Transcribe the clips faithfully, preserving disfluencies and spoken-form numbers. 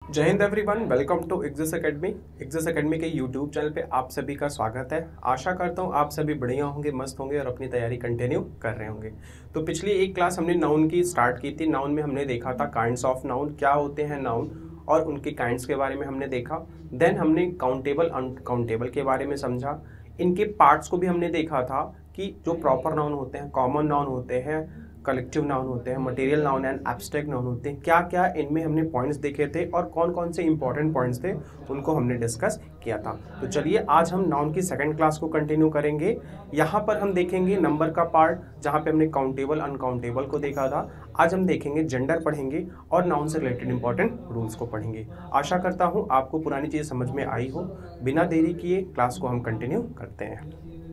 जय हिंद everyone, welcome to Exis academy. Exis academy के यूट्यूब चैनल पे आप सभी का स्वागत है। आशा करता हूँ आप सभी बढ़िया होंगे, मस्त होंगे और अपनी तैयारी कंटिन्यू कर रहे होंगे। तो पिछली एक क्लास हमने नाउन की स्टार्ट की थी। नाउन में हमने देखा था काइंड्स ऑफ नाउन, क्या होते हैं नाउन और उनके काइंड्स के बारे में हमने देखा। देन हमने काउंटेबल अनकाउंटेबल के बारे में समझा। इनके पार्ट्स को भी हमने देखा था कि जो प्रॉपर नाउन होते हैं, कॉमन नाउन होते हैं, कलेक्टिव नाउन होते हैं, material noun and abstract noun होते हैं, क्या क्या इनमें हमने पॉइंट्स देखे थे और कौन कौन से इंपॉर्टेंट पॉइंट्स थे उनको हमने डिस्कस किया था। तो चलिए आज हम नाउन की सेकंड क्लास को कंटिन्यू करेंगे। यहाँ पर हम देखेंगे नंबर का पार्ट, जहाँ पे हमने काउंटेबल अनकाउंटेबल को देखा था। आज हम देखेंगे जेंडर पढ़ेंगे और नाउन से रिलेटेड इंपॉर्टेंट रूल्स को पढ़ेंगे। आशा करता हूँ आपको पुरानी चीज़ समझ में आई हो। बिना देरी किए क्लास को हम कंटिन्यू करते हैं।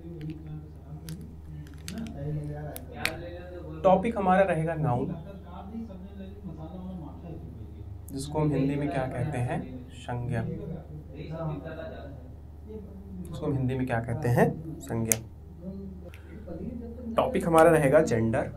टॉपिक हमारा रहेगा नाउन, जिसको हम हिंदी में क्या कहते हैं, संज्ञा। जिसको हम हिंदी में क्या कहते हैं, संज्ञा। टॉपिक हमारा रहेगा जेंडर।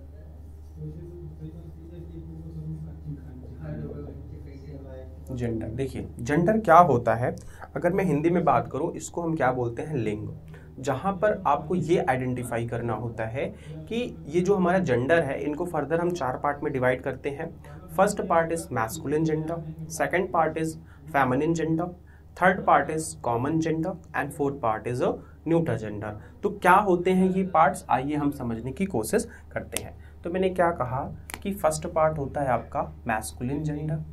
जेंडर देखिए, जेंडर क्या होता है, अगर मैं हिंदी में बात करूं, इसको हम क्या बोलते हैं, लिंग। जहां पर आपको ये आइडेंटिफाई करना होता है कि ये जो हमारा जेंडर है, इनको फर्दर हम चार पार्ट में डिवाइड करते हैं। First part is masculine gender, second part is feminine gender, third part is common gender and fourth part is a neutral gender. तो क्या होते हैं ये पार्ट्स, आइए हम समझने की कोशिश करते हैं। तो मैंने क्या कहा कि फर्स्ट पार्ट होता है आपका मैस्कुलिन जेंडर,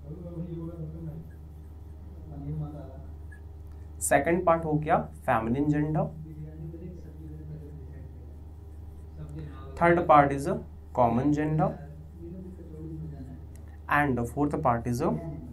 सेकंड पार्ट हो गया feminine gender, third part is a common gender and fourth part is a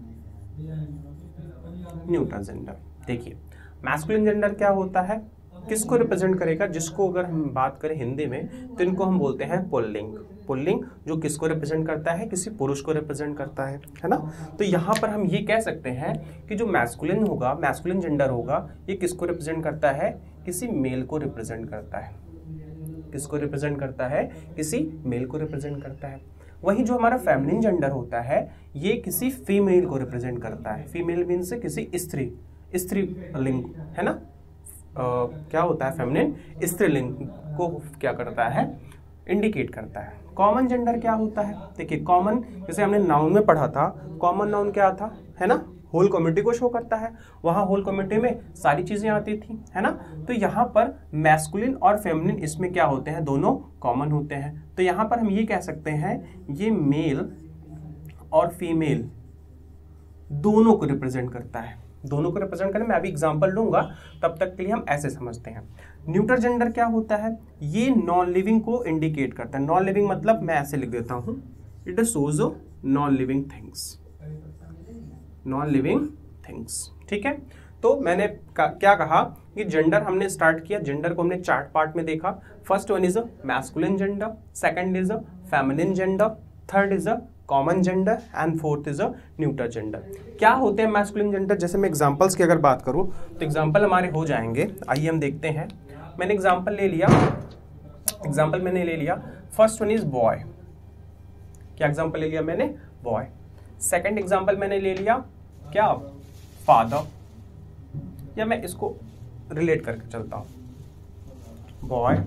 neutral gender. देखिए, मैस्कुलिन जेंडर क्या होता है, किसको रिप्रेजेंट करेगा, जिसको अगर हम बात करें हिंदी में तो इनको हम बोलते हैं पुल्लिंग। पुल्लिंग जो किसको रिप्रेजेंट करता है, किसी पुरुष को रिप्रेजेंट करता है, है ना। तो यहाँ पर हम ये कह सकते हैं कि जो मैस्कुलिन होगा, मैस्कुलिन जेंडर होगा, ये किसको रिप्रेजेंट करता है, किसी मेल को रिप्रेजेंट करता है। किसको रिप्रेजेंट करता है, किसी मेल को रिप्रेजेंट करता है। वहीं जो हमारा फेमिनिन जेंडर होता है, ये किसी फीमेल को रिप्रेजेंट करता है। फीमेल मीन्स किसी स्त्री, स्त्री लिंग, है ना। Uh, क्या होता है, फेमिनिन स्त्रीलिंग को क्या करता है, इंडिकेट करता है। कॉमन जेंडर क्या होता है, देखिए कॉमन, जैसे हमने नाउन में पढ़ा था, कॉमन नाउन क्या था, है ना, होल कम्युनिटी को शो करता है। वहाँ होल कम्युनिटी में सारी चीजें आती थी, है ना। तो यहाँ पर मैस्कुलिन और फेमिनिन इसमें क्या होते हैं, दोनों कॉमन होते हैं। तो यहाँ पर हम ये कह सकते हैं ये मेल और फीमेल दोनों को रिप्रेजेंट करता है। दोनों को रिप्रेजेंट करें, मैं अभी एग्जांपल लूंगा, तब तक के लिए हम ऐसे समझते हैं। न्यूट्रल जेंडर क्या होता है, ये नॉन लिविंग को इंडिकेट करता है। नॉन लिविंग मतलब मैं ऐसे लिख देता हूं, it shows non living things, non living things, ठीक है। तो मैंने क्या कहा कि जेंडर हमने स्टार्ट किया, जेंडर को हमने चार पार्ट में देखा। First one is a masculine gender, second is a feminine gender, third is a common gender and fourth is a neutral gender. क्या होते हैं मैस्कुलिन जेंडर, जैसे मैं एग्जांपल्स की अगर बात करूं तो एग्जांपल हमारे हो जाएंगे। आइए हम देखते हैं। मैंने एग्जांपल ले लिया, एग्जांपल मैंने ले लिया, फर्स्ट वन इज बॉय। क्या एग्जांपल ले लिया मैंने, बॉय। सेकंड एग्जांपल मैंने ले लिया क्या, फादर, या मैं इसको रिलेट करके चलता हूं, बॉय,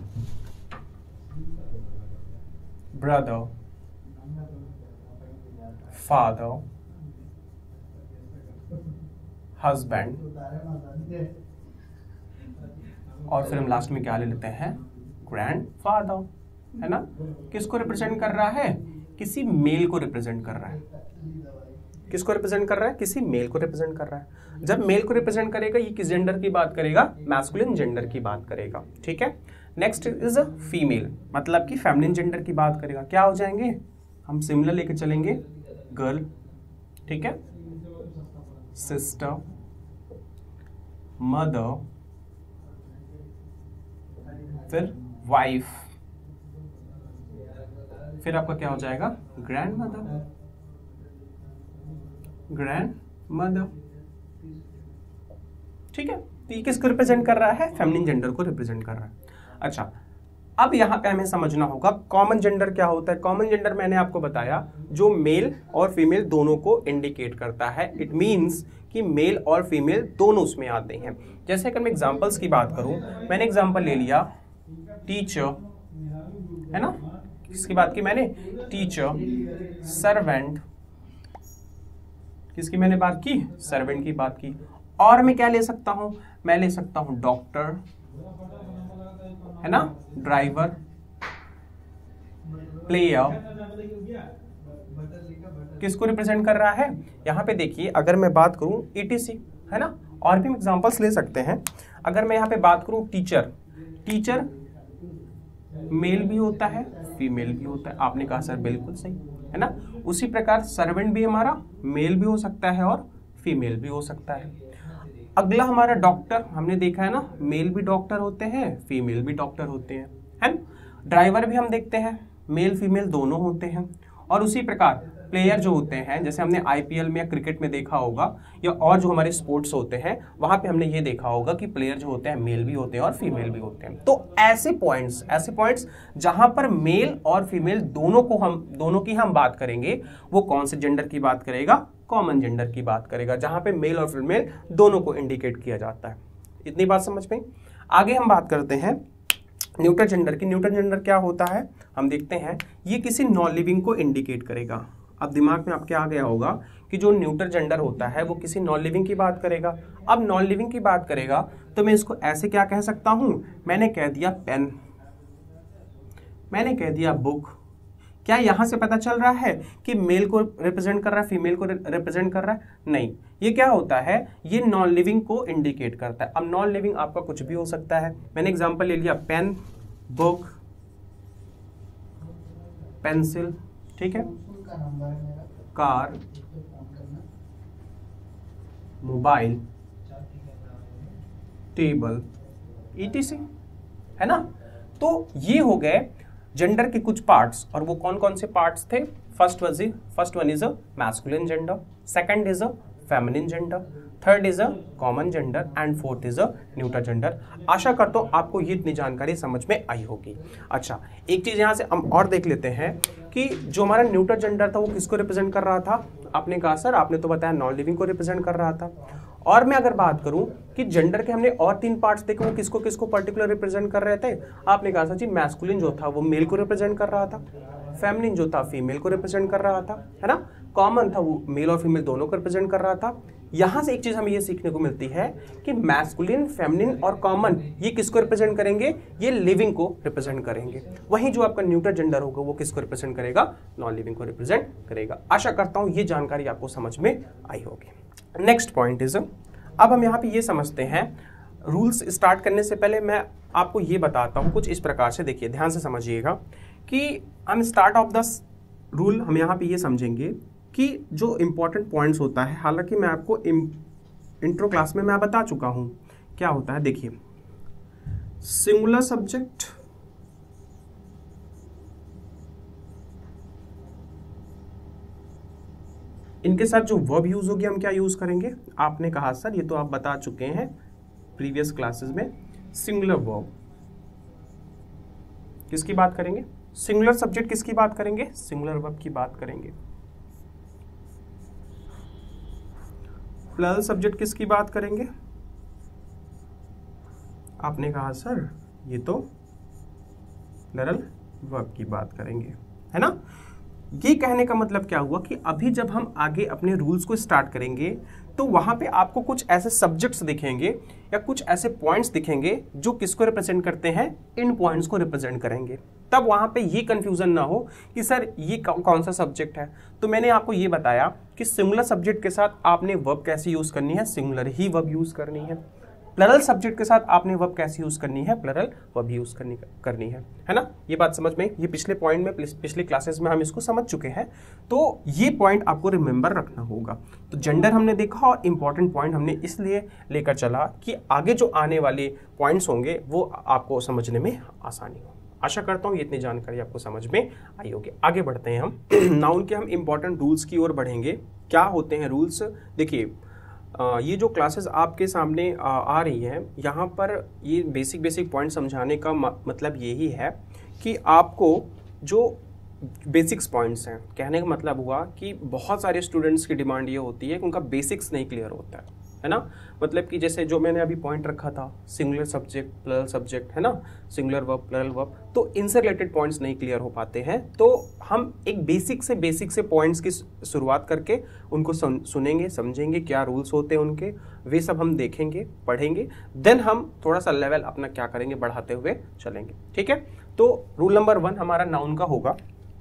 ब्रदर, फादर, हस्बैंड, और फिर हम लास्ट में क्या ले लेते हैं, ग्रैंडफादर, है ना। किसको रिप्रेजेंट कर रहा है, किसी मेल को रिप्रेजेंट कर रहा है। किसको रिप्रेजेंट कर रहा है, किसी मेल को रिप्रेजेंट कर रहा है। जब मेल को रिप्रेजेंट करेगा, ये किस जेंडर की बात करेगा, मैस्कुलिन जेंडर की बात करेगा, ठीक है। नेक्स्ट इज अ फीमेल, मतलब कि फेमिनिन जेंडर की बात करेगा। क्या हो जाएंगे, हम सिमिलर लेके चलेंगे, गर्ल, ठीक है, सिस्टर, मदर, फिर वाइफ, फिर आपका क्या हो जाएगा, ग्रैंड मदर, ग्रैंड मदर, ठीक है। तो ये किसको रिप्रेजेंट कर रहा है, फेमिनिन जेंडर को रिप्रेजेंट कर रहा है। अच्छा, अब यहाँ पे हमें समझना होगा कॉमन जेंडर क्या होता है। कॉमन जेंडर मैंने आपको बताया जो मेल और फीमेल दोनों को इंडिकेट करता है। इट मीन्स कि मेल और फीमेल दोनों उसमें आते हैं। जैसे अगर मैं एग्जांपल्स की बात करूं, मैंने एग्जांपल ले लिया टीचर, है ना, किसकी बात की मैंने, टीचर, सर्वेंट, किसकी मैंने बात की, सर्वेंट की बात की। और मैं क्या ले सकता हूं, मैं ले सकता हूं डॉक्टर, है ना, ड्राइवर, प्लेयर, किसको रिप्रेजेंट कर रहा है, यहां पे देखिए अगर मैं बात करूं ईटीसी, है ना, और भी एग्जांपल्स ले सकते हैं। अगर मैं यहां पे बात करूं टीचर, टीचर मेल भी होता है फीमेल भी होता है, आपने कहा सर बिल्कुल सही, है ना। उसी प्रकार सर्वेंट भी हमारा मेल भी हो सकता है और फीमेल भी हो सकता है। अगला हमारा डॉक्टर, हमने देखा है ना, मेल भी डॉक्टर होते हैं फीमेल भी डॉक्टर होते हैं, है ना। ड्राइवर भी हम देखते हैं मेल फीमेल दोनों होते हैं। और उसी प्रकार प्लेयर जो होते हैं, जैसे हमने आईपीएल में या क्रिकेट में देखा होगा, या और जो हमारे स्पोर्ट्स होते हैं वहां पे हमने ये देखा होगा कि प्लेयर जो होते हैं मेल भी होते हैं और फीमेल भी होते हैं। तो ऐसे पॉइंट्स ऐसे पॉइंट्स जहां पर मेल और फीमेल दोनों को हम दोनों की हम बात करेंगे, वो कौन से जेंडर की बात करेगा, कॉमन जेंडर की बात करेगा, जहां पे मेल और फीमेल दोनों को इंडिकेट किया जाता है। इतनी बात समझ में। आगे हम बात करते हैं न्यूट्रल जेंडर की। न्यूट्रल जेंडर क्या होता है, हम देखते हैं, ये किसी नॉन लिविंग को इंडिकेट करेगा। अब दिमाग में आपके आ गया होगा कि जो न्यूट्रल जेंडर होता है वो किसी नॉन लिविंग की बात करेगा। अब नॉन लिविंग की बात करेगा तो मैं इसको ऐसे क्या कह सकता हूं, मैंने कह दिया पेन, मैंने कह दिया बुक। क्या यहां से पता चल रहा है कि मेल को रिप्रेजेंट कर रहा है फीमेल को रिप्रेजेंट कर रहा है, नहीं। ये क्या होता है, ये नॉन लिविंग को इंडिकेट करता है। अब नॉन लिविंग आपका कुछ भी हो सकता है। मैंने एग्जांपल ले लिया पेन, बुक, पेंसिल, ठीक है, कार, मोबाइल, टेबल, ईटीसी, है ना। तो ये हो गए जेंडर के कुछ पार्ट्स। और वो कौन कौन से पार्ट्स थे, first was first one is a masculine gender, second is a feminine gender, third is a common gender and fourth is a neutral gender. आशा करता हूं आपको ये इतनी जानकारी समझ में आई होगी। अच्छा, एक चीज यहां से हम और देख लेते हैं कि जो हमारा न्यूट्रल जेंडर था वो किसको रिप्रेजेंट कर रहा था। आपने कहा सर, आपने तो बताया नॉन लिविंग को रिप्रेजेंट कर रहा था। और मैं अगर बात करूं कि जेंडर के हमने और तीन पार्ट्स देखे, वो किसको किसको पर्टिकुलर रिप्रेजेंट कर रहे थे। आपने कहा सर जी मैस्कुलिन जो था वो मेल को रिप्रेजेंट कर रहा था, फेमिनिन जो था फीमेल को रिप्रेजेंट कर रहा था, है ना, कॉमन था वो मेल और फीमेल दोनों को रिप्रेजेंट कर रहा था। यहां से एक चीज हमें ये सीखने को मिलती है कि मैस्कुलिन, फेमिनिन और कॉमन ये किसको रिप्रेजेंट करेंगे, ये लिविंग को रिप्रेजेंट करेंगे। वहीं जो आपका न्यूट्रल जेंडर होगा वो किसको रिप्रेजेंट करेगा, नॉन लिविंग को रिप्रेजेंट करेगा। आशा करता हूं ये जानकारी आपको समझ में आई होगी। नेक्स्ट पॉइंट इज, अब हम यहाँ पे ये समझते हैं, रूल्स स्टार्ट करने से पहले मैं आपको ये बताता हूँ कुछ इस प्रकार से। देखिए ध्यान से समझिएगा कि हम स्टार्ट ऑफ द रूल हम यहाँ पे ये समझेंगे कि जो इंपॉर्टेंट पॉइंट्स होता है, हालांकि मैं आपको इंट्रो क्लास में मैं बता चुका हूँ क्या होता है। देखिए सिंगुलर सब्जेक्ट, इनके साथ जो वर्ब यूज होगी हम क्या यूज करेंगे, आपने कहा सर ये तो आप बता चुके हैं प्रीवियस क्लासेस में, सिंगुलर वर्ब। किसकी बात करेंगे, सिंगुलर सब्जेक्ट किसकी बात करेंगे, सिंगुलर वर्ब की बात करेंगे। प्लुरल सब्जेक्ट किसकी बात करेंगे, आपने कहा सर ये तो प्लुरल वर्ब की बात करेंगे, है ना। ये कहने का मतलब क्या हुआ कि अभी जब हम आगे अपने रूल्स को स्टार्ट करेंगे तो वहां पे आपको कुछ ऐसे सब्जेक्ट्स दिखेंगे या कुछ ऐसे पॉइंट्स दिखेंगे जो किसको रिप्रेजेंट करते हैं, इन पॉइंट्स को रिप्रेजेंट करेंगे। तब वहां पे ये कंफ्यूजन ना हो कि सर ये कौन सा सब्जेक्ट है। तो मैंने आपको ये बताया कि सिंगुलर सब्जेक्ट के साथ आपने वर्ब कैसे यूज करनी है, सिंगुलर ही वर्ब यूज करनी है। प्लुरल सब्जेक्ट के साथ आपने वर्ब कैसे यूज करनी है, प्लुरल वर्ब यूज करनी करनी है, है ना। ये बात समझ में, ये पिछले पॉइंट में पिछले क्लासेस में हम इसको समझ चुके हैं। तो ये पॉइंट आपको रिमेंबर रखना होगा। तो जेंडर हमने देखा और इंपॉर्टेंट पॉइंट हमने इसलिए लेकर चला कि आगे जो आने वाले पॉइंट्स होंगे वो आपको समझने में आसानी हो। आशा करता हूँ ये इतनी जानकारी आपको समझ में आई होगी। आगे बढ़ते हैं हम नाउन के हम इंपॉर्टेंट रूल्स की ओर बढ़ेंगे। क्या होते हैं रूल्स, देखिए आ, ये जो क्लासेस आपके सामने आ, आ रही हैं, यहाँ पर ये बेसिक बेसिक पॉइंट समझाने का मतलब यही है कि आपको जो बेसिक्स पॉइंट्स हैं, कहने का मतलब हुआ कि बहुत सारे स्टूडेंट्स की डिमांड ये होती है कि उनका बेसिक्स नहीं क्लियर होता है है ना। मतलब कि जैसे जो मैंने अभी पॉइंट रखा था, सिंगुलर सब्जेक्ट प्लरल सब्जेक्ट, है ना, सिंगुलर वर्ब प्लरल वर्ब, तो इनसे रिलेटेड पॉइंट्स नहीं क्लियर हो पाते हैं। तो हम एक बेसिक से बेसिक से पॉइंट्स की शुरुआत करके उनको सुनेंगे, समझेंगे, क्या रूल्स होते हैं उनके, वे सब हम देखेंगे, पढ़ेंगे, देन हम थोड़ा सा लेवल अपना क्या करेंगे, बढ़ाते हुए चलेंगे। ठीक है, तो रूल नंबर वन हमारा नाउन का होगा।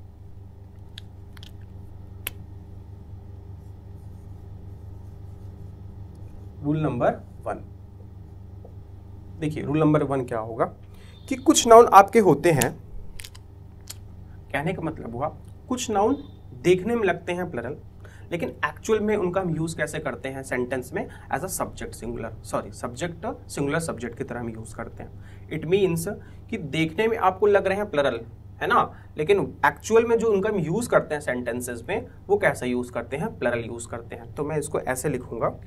रूल नंबर वन, देखिए रूल नंबर वन क्या होगा कि कुछ नाउन आपके होते हैं, कहने का मतलब हुआ कुछ नाउन देखने में लगते हैं प्लरल, लेकिन एक्चुअल में उनका हम यूज कैसे करते हैं सेंटेंस में, as a subject singular, sorry subject singular subject की तरह हम यूज करते हैं। इट मीन्स कि देखने में आपको लग रहे हैं प्लरल, है ना, लेकिन एक्चुअल में जो उनका हम यूज करते हैं सेंटेंसेस में, वो कैसे यूज करते हैं, प्लरल यूज करते हैं। तो मैं इसको ऐसे लिखूंगा,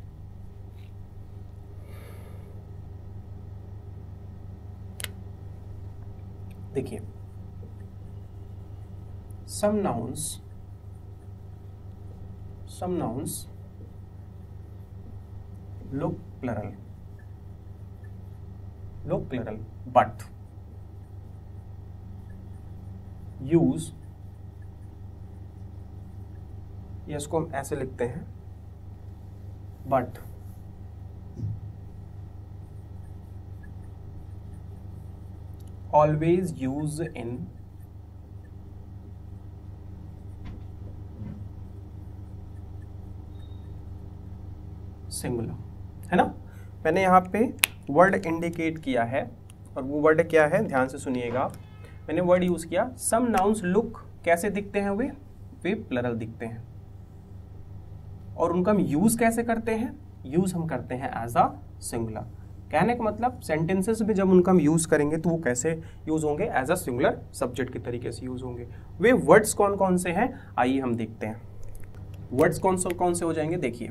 देखिए some nouns some nouns look plural look plural but use, इसको हम ऐसे लिखते हैं, but always use in singular, है ना। मैंने यहाँ पे वर्ड इंडिकेट किया है, और वो वर्ड क्या है, ध्यान से सुनिएगा। मैंने वर्ड यूज किया सम नाउन्स लुक, कैसे दिखते हैं वे वे प्लरल दिखते हैं, और उनका हम यूज कैसे करते हैं, यूज हम करते हैं एज अ सिंगुलर। कहने का मतलब सेंटेंसेस में जब उनका हम यूज करेंगे तो वो कैसे यूज होंगे, एज अ सिंगुलर सब्जेक्ट के तरीके से यूज होंगे। वे वर्ड्स कौन कौन से हैं, आइए हम देखते हैं वर्ड्स कौन से कौन से हो जाएंगे। देखिए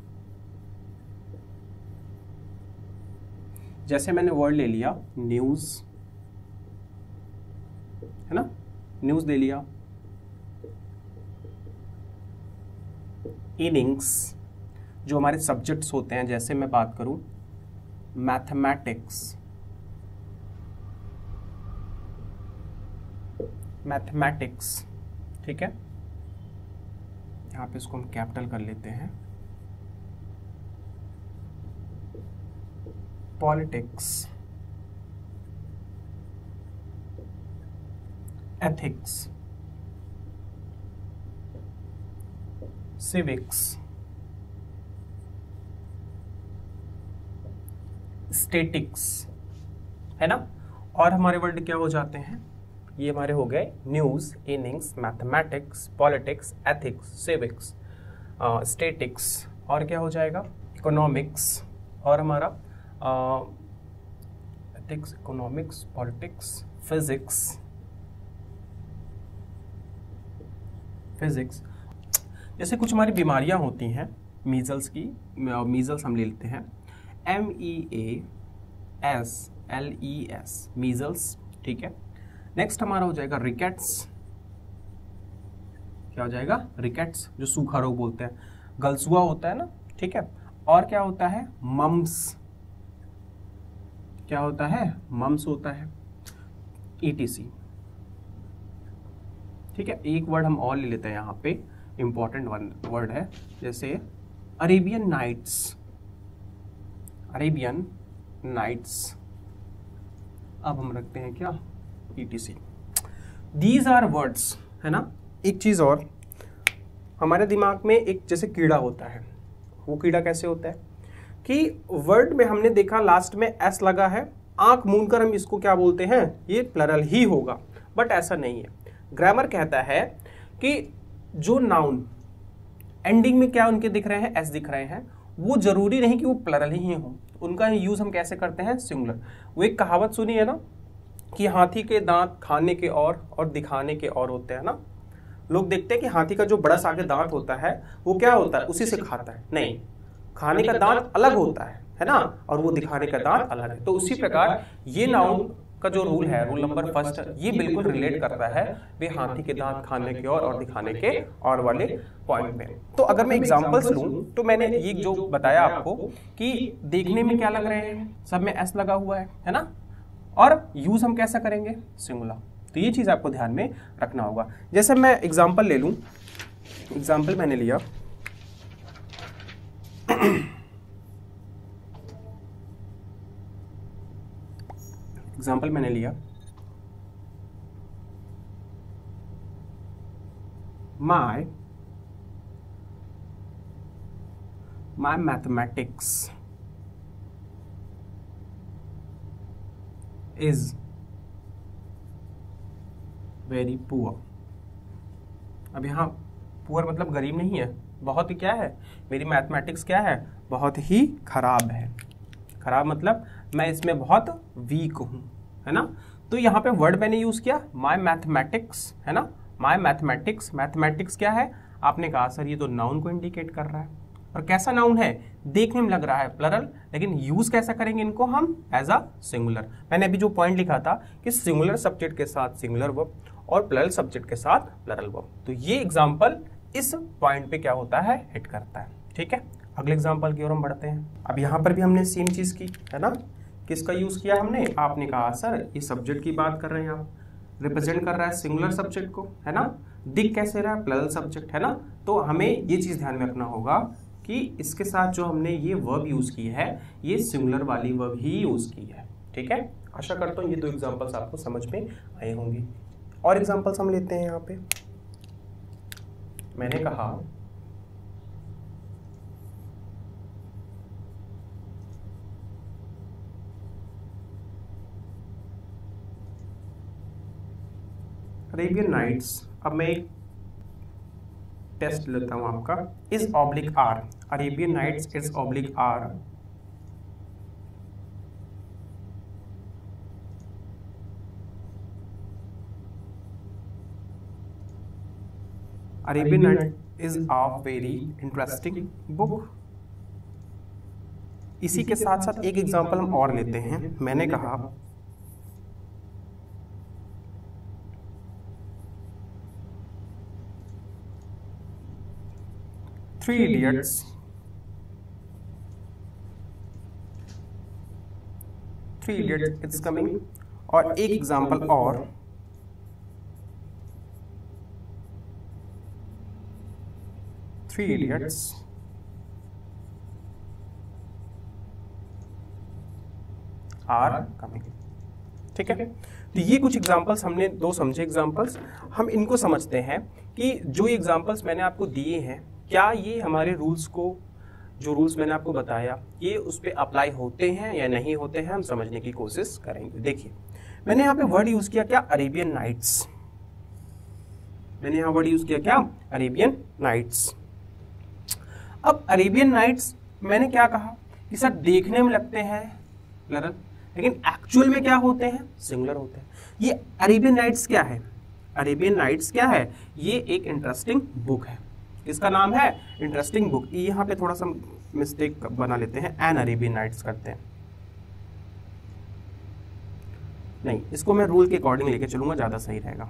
जैसे मैंने वर्ड ले लिया न्यूज, है ना, न्यूज ले लिया, इनिंग्स जो हमारे सब्जेक्ट्स होते हैं, जैसे मैं बात करूं मैथमेटिक्स, मैथमेटिक्स, ठीक है, यहां पे इसको हम कैपिटल कर लेते हैं, पॉलिटिक्स, एथिक्स, सिविक्स, स्टैटिक्स, है ना। और हमारे वर्ड क्या हो जाते हैं, ये हमारे हो गए news, innings, mathematics, politics, ethics, civics, statics, और क्या हो जाएगा इकोनॉमिक्स, और हमारा ethics, economics, politics, physics, physics. जैसे कुछ हमारी बीमारियां होती हैं, मीजल्स की, मीजल्स हम ले लेते हैं, M E A S L E S, measles, ठीक है। नेक्स्ट हमारा हो जाएगा रिकेट्स, क्या हो जाएगा, रिकेट्स, जो सूखा रोग बोलते हैं, गलसुआ होता है ना, ठीक है। और क्या होता है, मम्स, क्या होता है, मम्स होता है, ईटीसी, ठीक है। एक वर्ड हम और ले लेते हैं यहाँ पे, इंपॉर्टेंट वर्ड है, जैसे अरेबियन नाइट्स, अरेबियन नाइट्स, अब हम रखते हैं क्या, ईटीसी। दीज आर वर्ड्स, है ना। एक चीज और, हमारे दिमाग में एक जैसे कीड़ा होता है, वो कीड़ा कैसे होता है कि वर्ड में हमने देखा लास्ट में एस लगा है, आंख मूंद कर हम इसको क्या बोलते हैं, ये प्लरल ही होगा, बट ऐसा नहीं है। ग्रामर कहता है कि जो नाउन एंडिंग में क्या उनके दिख रहे हैं, एस दिख रहे हैं, वो जरूरी नहीं कि वो प्लरल ही हो, उनका यूज हम कैसे करते हैं, सिंगुलर। वो एक कहावत सुनी है ना कि हाथी के दांत खाने के और और दिखाने के और होते हैं ना। लोग देखते हैं कि हाथी का जो बड़ा सा आगे दांत होता है वो क्या होता है, उसी से खाता है, नहीं, खाने का दांत अलग होता है है ना, और वो दिखाने का दांत अलग है। तो उसी प्रकार ये नाउन का जो रूल है, रूल नंबर फर्स्ट, ये बिल्कुल रिलेट करता है वे हाथी के दांत खाने के और और दिखाने के और वाले पॉइंट में। तो अगर मैं एग्जांपल्स लूं तो मैंने ये जो बताया आपको कि देखने में क्या लग रहे हैं, सब में एस लगा हुआ है है ना, और यूज हम कैसा करेंगे, सिंगुलर। तो ये चीज आपको ध्यान में रखना होगा। जैसे मैं एग्जाम्पल ले लूं, एग्जाम्पल मैंने लिया एग्जाम्पल मैंने लिया my my mathematics is very poor. अब यहाँ पुअर मतलब गरीब नहीं है, बहुत ही क्या है, मेरी मैथमेटिक्स क्या है, बहुत ही खराब है। खराब मतलब मैं इसमें बहुत वीक हूं, है ना। तो यहाँ पे वर्ड मैंने यूज किया माय मैथमेटिक्स, है ना, माय मैथमेटिक्स। मैथमेटिक्स क्या है, आपने कहा सर ये तो नाउन को इंडिकेट कर रहा है, और कैसा नाउन है, देखने में लग रहा है प्लरल, लेकिन यूज कैसा करेंगे इनको हम, एज अ सिंगुलर। मैंने अभी जो पॉइंट लिखा था कि सिंगुलर सब्जेक्ट के साथ सिंगुलर वर्ब और प्लरल सब्जेक्ट के साथ प्लरल वर्ब। तो ये एग्जाम्पल इस पॉइंट पे क्या होता है, हिट करता है। ठीक है, अगले एग्जाम्पल की ओर हम बढ़ते हैं। अब यहाँ पर भी हमने सेम चीज की, है ना, किसका यूज किया हमने, आपने कहा सर ये सब्जेक्ट की बात कर रहे हैं आप, रिप्रेजेंट कर रहा है सिंगुलर सब्जेक्ट को, है ना, दिख कैसे रहा है, प्लरल सब्जेक्ट, है ना। तो हमें ये चीज ध्यान में रखना होगा कि इसके साथ जो हमने ये वर्ब यूज की है, ये सिंगुलर वाली वर्ब ही यूज की है। ठीक है, आशा करता हूँ ये दो एग्जाम्पल्स आपको समझ में आए होंगे। और एग्जाम्पल्स हम लेते हैं यहाँ पे। मैंने कहा अरेबियन नाइट्स। अब मैं एक टेस्ट लेता हूं आपका, is oblique are, Arabian nights is oblique are Arabian night is a very interesting book. इसी के साथ साथ एक एग्जांपल हम और लेते हैं। मैंने कहा three idiots three idiots it's coming. और एक एग्जांपल और, थ्री इडियट्स आर कमिंग। ठीक है, तो ये कुछ एग्जांपल्स हमने दो समझे एग्जांपल्स। हम इनको समझते हैं कि जो एग्जांपल्स मैंने आपको दिए हैं, क्या ये हमारे रूल्स को, जो रूल्स मैंने आपको बताया, ये उस पर अप्लाई होते हैं या नहीं होते हैं, हम समझने की कोशिश करेंगे। देखिए मैंने यहाँ पे वर्ड यूज किया क्या, अरेबियन नाइट्स। मैंने यहाँ वर्ड यूज किया क्या, अरेबियन नाइट्स। अब अरेबियन नाइट्स मैंने क्या कहा कि सर देखने में लगते हैं प्लरल, लेकिन एक्चुअल में क्या होते हैं, सिंगुलर होते हैं। ये अरेबियन नाइट्स क्या है, अरेबियन नाइट्स क्या है, ये एक इंटरेस्टिंग बुक है। इसका नाम है इंटरेस्टिंग बुक। यहाँ पे थोड़ा सा मिस्टेक बना लेते हैं, एन अरेबियन नाइट्स करते हैं, नहीं, इसको मैं रूल के अकॉर्डिंग लेके चलूंगा, ज्यादा सही रहेगा।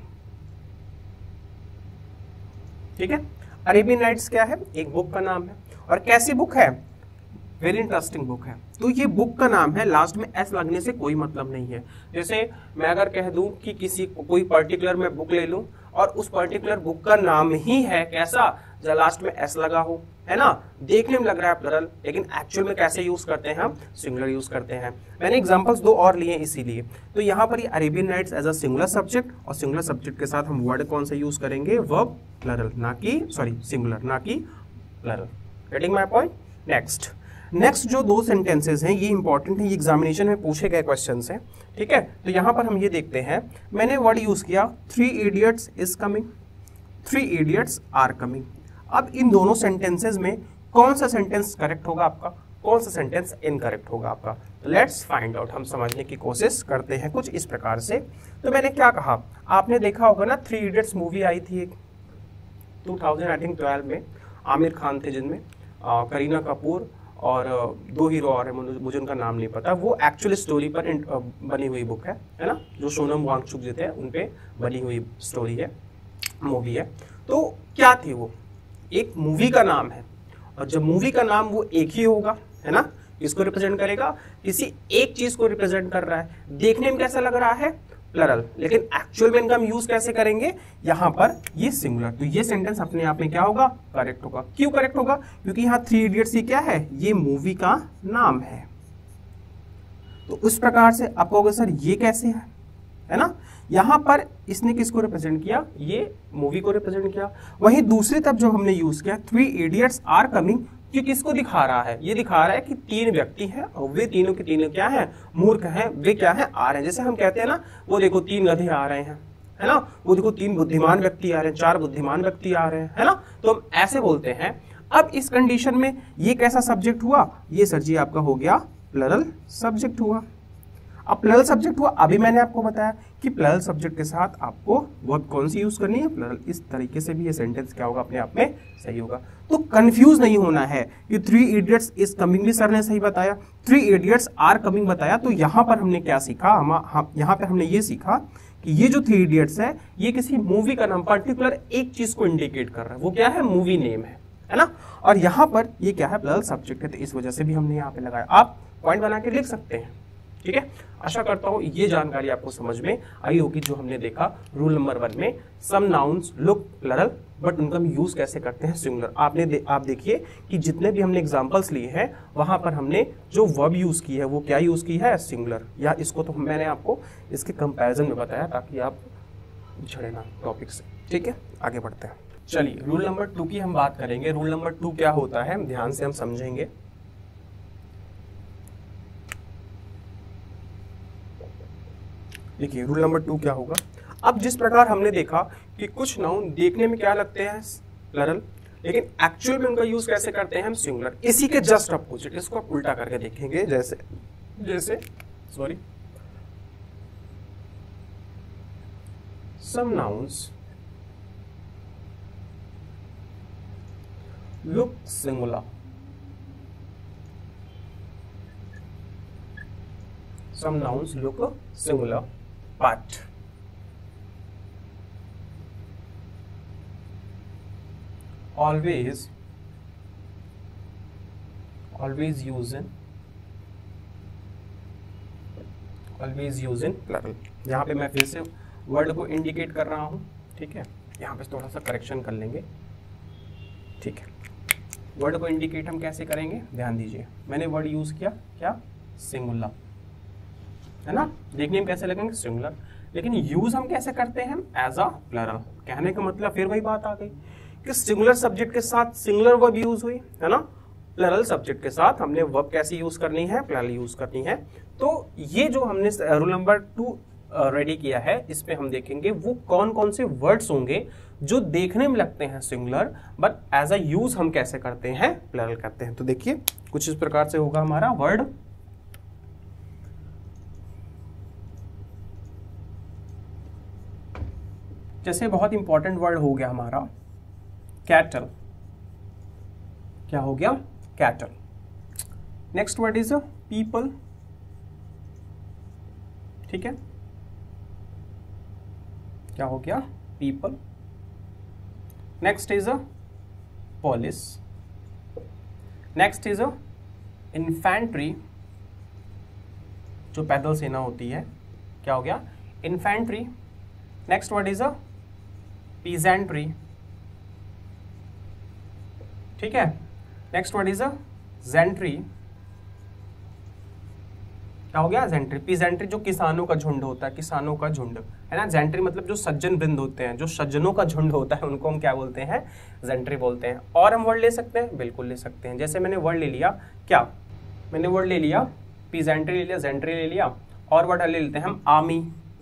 ठीक है, अरेबियन नाइट्स क्या है, एक बुक का नाम है, और कैसी बुक है, वेरी इंटरेस्टिंग बुक है। तो ये बुक का नाम है, लास्ट में एस लगने से कोई मतलब नहीं है। जैसे मैं अगर कह दूं कि किसी कोई पर्टिकुलर मैं बुक ले लूं और उस पर्टिकुलर बुक का नाम ही है कैसा, जब लास्ट में एस लगा हो, है ना, देखने में लग रहा है प्लरल, लेकिन एक्चुअल में कैसे यूज करते हैं हम, सिंगुलर यूज करते हैं। मैंने एग्जांपल्स दो और लिए इसीलिए। तो यहाँ पर ये Arabian nights as a singular subject, और सिंगुलर सब्जेक्ट के साथ हम वर्ड कौन सा यूज करेंगे, वर्ब प्लरल, ना कि सॉरी सिंगुलर, ना कि प्लरल। Getting my point. Next next जो दो सेंटेंसेस हैं ये इंपॉर्टेंट है, ये एग्जामिनेशन में पूछे गए क्वेश्चंस हैं। ठीक है, तो यहाँ पर हम ये देखते हैं, मैंने वर्ड यूज किया three idiots is coming, three idiots are coming. अब इन दोनों सेंटेंसेस में कौन सा सेंटेंस करेक्ट होगा आपका, कौन सा सेंटेंस इनकरेक्ट होगा आपका, लेट्स फाइंड आउट। हम समझने की कोशिश करते हैं कुछ इस प्रकार से। तो मैंने क्या कहा, आपने देखा होगा ना, थ्री इडियट्स मूवी आई थी एक two thousand I think twelve में, आमिर खान थे जिनमें, करीना कपूर और दो हीरो और हैं, मुझे उनका नाम नहीं पता। वो एक्चुअल स्टोरी पर बनी हुई बुक है है ना, जो सोनम वांगचुक जी थे उन पे बनी हुई स्टोरी है, मूवी है। तो क्या थी वो, एक मूवी का नाम है, और जब मूवी का नाम वो एक ही होगा, है ना, इसको रिप्रेजेंट करेगा, किसी एक चीज को रिप्रेजेंट कर रहा है। देखने में कैसा लग रहा है, प्लरल, लेकिन एक्चुअल में इनका हम यूज कैसे करेंगे, यहां पर ये सिंगुलर। तो ये सेंटेंस अपने आप में क्या होगा, करेक्ट होगा। क्यों करेक्ट होगा, क्योंकि यहाँ थ्री इडियट्स ये क्या है, ये मूवी का नाम है। तो उस प्रकार से आप कहोगे सर ये कैसे है, है ना। यहां पर इसने किसको रिप्रेजेंट किया, ये मूवी को रिप्रेजेंट किया। वहीं दूसरी तरफ जो हमने यूज किया, थ्री इडियट्स आर कमिंग, कि किसको दिखा रहा है, ये दिखा रहा है कि तीन व्यक्ति हैं और वे तीनों के तीनों क्या हैं, मूर्ख हैं। वे क्या हैं, आ रहे हैं। जैसे हम कहते हैं ना, वो देखो तीन गधे आ रहे हैं, है ना, वो देखो तीन बुद्धिमान व्यक्ति आ रहे हैं, चार बुद्धिमान व्यक्ति आ रहे हैं, है ना। तो हम ऐसे बोलते हैं। अब इस कंडीशन में ये कैसा सब्जेक्ट हुआ, ये सर जी आपका हो गया प्लरल सब्जेक्ट हुआ। अब प्लरल सब्जेक्ट हुआ, अभी मैंने आपको बताया कि प्लरल सब्जेक्ट के साथ आपको वर्ब कौन सी यूज करनी है, प्लरल। इस तरीके से भी ये सेंटेंस क्या होगा, अपने आप में सही होगा। तो कंफ्यूज नहीं होना है कि थ्री इडियट्स इज कमिंग भी सर ने सही बताया, थ्री इडियट्स आर कमिंग बताया। तो यहां पर हमने क्या सीखा, हम, हम यहां पर हमने ये सीखा कि ये जो थ्री इडियट्स है, ये किसी मूवी का नाम, पर्टिकुलर एक चीज को इंडिकेट कर रहा है। वो क्या है, मूवी नेम है, है ना। और यहां पर ये क्या है, प्लरल सब्जेक्ट है, तो इस वजह से भी हमने यहाँ पे लगाया। आप पॉइंट बना के लिख सकते हैं, ठीक है। आशा करता हूं ये जानकारी आपको समझ में आई होगी, जो हमने देखा रूल नंबर वन में, some nouns look plural but उनका हम यूज कैसे करते हैं, सिंगुलर। आपने दे, आप देखिए कि जितने भी हमने एग्जांपल्स लिए हैं, वहां पर हमने जो वर्ब यूज की है वो क्या यूज की है, सिंगुलर। या इसको तो मैंने आपको इसके कंपैरिजन में बताया ताकि आप झड़े ना टॉपिक से, ठीक है। आगे बढ़ते हैं, चलिए रूल नंबर टू की हम बात करेंगे। रूल नंबर टू क्या होता है, ध्यान से हम समझेंगे। देखिए रूल नंबर टू क्या होगा। अब जिस प्रकार हमने देखा कि कुछ नाउन देखने में क्या लगते हैं, प्लरल, लेकिन एक्चुअल में उनका यूज कैसे करते हैं हम, सिंगुलर। इसी के जस्ट अपोजिट, इसको आप उल्टा करके देखेंगे। जैसे जैसे sorry some nouns look singular, some nouns look singular, but always always use in always use in plural। यहाँ पे मैं फिर से वर्ड को इंडिकेट कर रहा हूँ, ठीक है। यहाँ पे थोड़ा सा करेक्शन कर लेंगे, ठीक है। वर्ड को इंडिकेट हम कैसे करेंगे, ध्यान दीजिए। मैंने वर्ड यूज किया क्या, सिंगुलर, है ना। देखने में कैसे लगेंगे, सिंगुलर, लेकिन यूज हम कैसे करते हैं, एज अ प्लरल। कहने का मतलब फिर वही बात आ गई कि सिंगुलर सब्जेक्ट के साथ सिंगुलर वर्ब यूज हुई, है ना। प्लरल सब्जेक्ट के साथ हमने वर्ब कैसी यूज करनी है, प्लरल यूज करनी है। तो ये जो हमने रूल नंबर टू रेडी किया है, इस पे हम देखेंगे वो कौन कौन से वर्ड्स होंगे जो देखने में लगते हैं singular, but as a use हम कैसे करते हैं, प्लरल करते हैं। तो देखिए कुछ इस प्रकार से होगा हमारा वर्ड। जैसे बहुत इंपॉर्टेंट वर्ड हो गया हमारा कैटल, क्या हो गया, cattle. Next word is people, ठीक है, क्या हो गया, people. Next is a police, next is a infantry, जो पैदल सेना होती है, क्या हो गया, infantry. Next word is a peasantry, ठीक है। Next word is a gentry, क्या हो गया, जेंट्री। पीजेंट्री जो किसानों का झुंड होता है, किसानों का झुंड, है ना। जेंट्री मतलब जो सज्जन वृंद होते हैं, जो सज्जनों का झुंड होता है, उनको हम क्या बोलते हैं, जेंट्री बोलते हैं। और हम वर्ड ले सकते हैं, बिल्कुल ले सकते हैं। जैसे मैंने वर्ड ले लिया, क्या मैंने वर्ड ले लिया, पीजेंट्री ले लिया, जेंट्री ले लिया, और वर्ड ले लेते हैं हम आर्मी,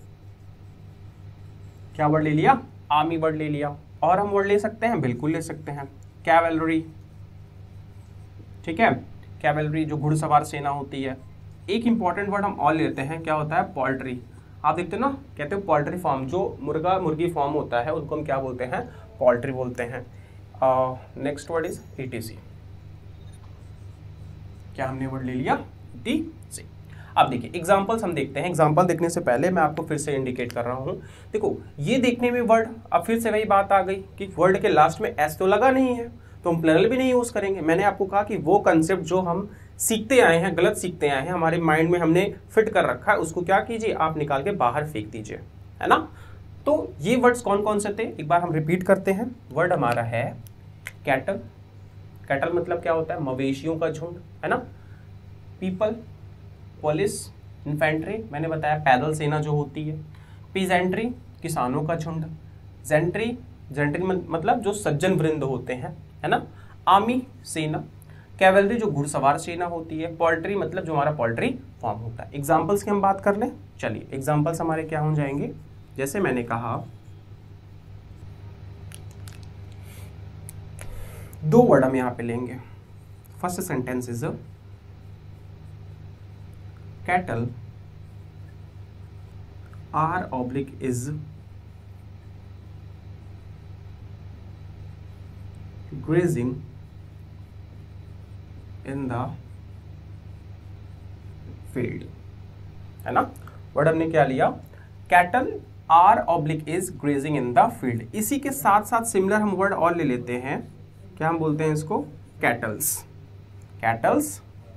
क्या वर्ड ले लिया, आर्मी वर्ड ले लिया। और हम वर्ड ले सकते हैं, बिल्कुल ले सकते हैं, कैवेलरी, ठीक है। कैवेलरी जो घुड़सवार सेना होती है। एक इंपॉर्टेंट वर्ड हम और लेते हैं, क्या होता है, पोल्ट्री। आप देखते हो ना, कहते हो पोल्ट्री फार्म, जो मुर्गा मुर्गी फार्म होता है उनको हम क्या बोलते हैं, पोल्ट्री बोलते हैं। नेक्स्ट वर्ड इज ईटीसी, क्या हमने वर्ड ले लिया? टी से। अब देखिए एग्जाम्पल्स हम देखते हैं। एग्जाम्पल देखने से पहले मैं आपको फिर से इंडिकेट कर रहा हूँ। देखो ये देखने में वर्ड, अब फिर से वही बात आ गई कि वर्ड के लास्ट में एस तो लगा नहीं है, तो हम प्लरल भी नहीं यूज करेंगे। मैंने आपको कहा कि वो कंसेप्ट जो हम सीखते आए हैं, गलत सीखते आए हैं, हमारे माइंड में हमने फिट कर रखा है, उसको क्या कीजिए, आप निकाल के बाहर फेंक दीजिए, है ना। तो ये वर्ड्स कौन कौन से थे, एक बार हम रिपीट करते हैं। वर्ड हमारा है कैटल। कैटल मतलब क्या होता है? मवेशियों का झुंड, है ना। पीपल, पुलिस, इन्फेंट्री, मैंने बताया पैदल सेना जो होती है। पीजेंट्री, किसानों का झुंड। जेंट्री, जेंट्री मतलब जो सज्जन वृंद होते हैं, है ना। आर्मी, सेना। कैवलरी, जो घुड़सवार सेना होती है। पोल्ट्री मतलब जो हमारा पोल्ट्री फार्म होता है। एग्जाम्पल्स की हम बात कर लें, चलिए एग्जाम्पल्स हमारे क्या हो जाएंगे, जैसे मैंने कहा दो वर्ड हम यहां पे लेंगे। First sentence is cattle are oblique is grazing in the field, है ना। वर्ड हमने क्या लिया? Cattle are oblique is grazing in the field. इसी के साथ साथ सिमिलर हम वर्ड और ले लेते हैं। क्या हम बोलते हैं इसको? Cattles. Cattles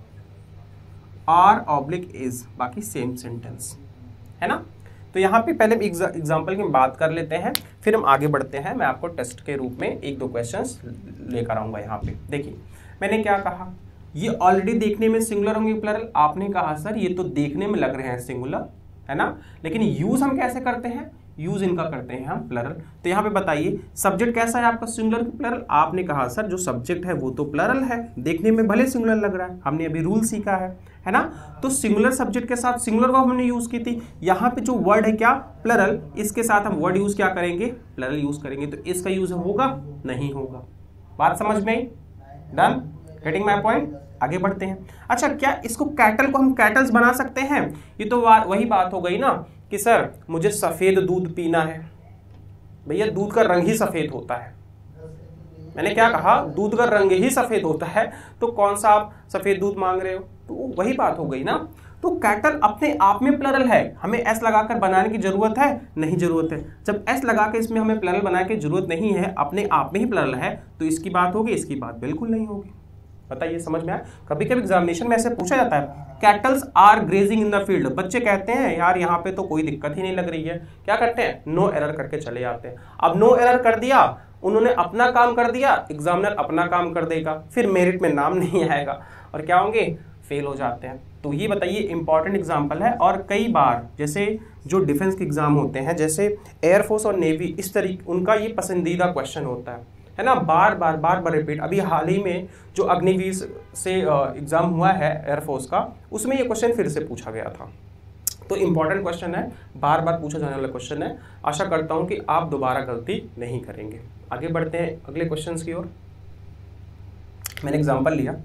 are oblique is, बाकी सेम सेंटेंस, है ना। तो यहाँ पे पहले एग्जाम्पल की बात कर लेते हैं, फिर हम आगे बढ़ते हैं। मैं आपको टेस्ट के रूप में एक दो क्वेश्चंस लेकर आऊंगा। यहाँ पे देखिए मैंने क्या कहा, ये ऑलरेडी देखने में सिंगुलर होंगे प्लरल। आपने कहा सर ये तो देखने में लग रहे हैं सिंगुलर, है ना, लेकिन यूज हम कैसे करते हैं? यूज इनका करते हैं हम प्लरल। तो यहाँ पे बताइए सब्जेक्ट कैसा है आपका, सिंगुलर की प्लरल? आपने कहा सर जो सब्जेक्ट है वो तो प्लरल है, देखने में भले सिंगुलर लग रहा है, हमने अभी रूल सीखा है, है ना। तो सिंगुलर सब्जेक्ट के साथ सिंगुलर वर्ब हमने यूज की थी। यहाँ पे जो वर्ड है क्या? प्लरल, इसके साथ हम वर्ड यूज क्या करेंगे? प्लरल यूज करेंगे। तो इसका यूज होगा? नहीं होगा। बात समझ में आई? डन? Getting my point? आगे बढ़ते हैं। अच्छा, क्या इसको कैटल को हम कैटल्स बना सकते हैं? ये तो वही बात हो गई ना कि सर मुझे सफेद दूध पीना है। भैया दूध का रंग ही सफेद होता है। मैंने क्या कहा? दूध का रंग ही सफेद होता है, तो कौन सा आप सफेद दूध मांग रहे हो? तो वही बात हो गई ना। तो कैटल अपने आप में प्लरल है, हमें एस लगाकर बनाने की जरूरत है? नहीं जरूरत है। जब एस लगा के इसमें हमें प्लरल बनाने की जरूरत नहीं है, अपने आप में ही प्लरल है, तो इसकी बात होगी, इसकी बात बिल्कुल नहीं होगी। बताइए समझ में आया? कभी कभी एग्जामिनेशन में ऐसे पूछा जाता है cattles are grazing in the field. बच्चे कहते हैं यार यहाँ पे तो कोई दिक्कत ही नहीं लग रही है, क्या करते हैं? नो एरर करके चले जाते हैं। अब नो एरर कर दिया, उन्होंने अपना काम कर दिया, एग्जामिनर अपना काम कर देगा, फिर मेरिट में नाम नहीं आएगा और क्या होंगे? फेल हो जाते हैं। तो ये बताइए इंपॉर्टेंट एग्जाम्पल है। और कई बार जैसे जो डिफेंस के एग्जाम होते हैं, जैसे एयरफोर्स और नेवी, इस तरीके उनका ये पसंदीदा क्वेश्चन होता है, है ना, बार बार बार बार रिपीट। अभी हाल ही में जो अग्निवीर से एग्जाम हुआ है एयरफोर्स का, उसमें ये क्वेश्चन फिर से पूछा गया था। तो इंपॉर्टेंट क्वेश्चन है, बार बार पूछा जाने वाला क्वेश्चन है। आशा करता हूं कि आप दोबारा गलती नहीं करेंगे। आगे बढ़ते हैं अगले क्वेश्चंस की ओर। मैंने एग्जांपल लिया,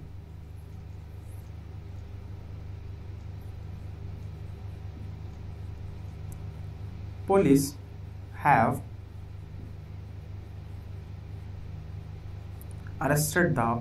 police have arrested the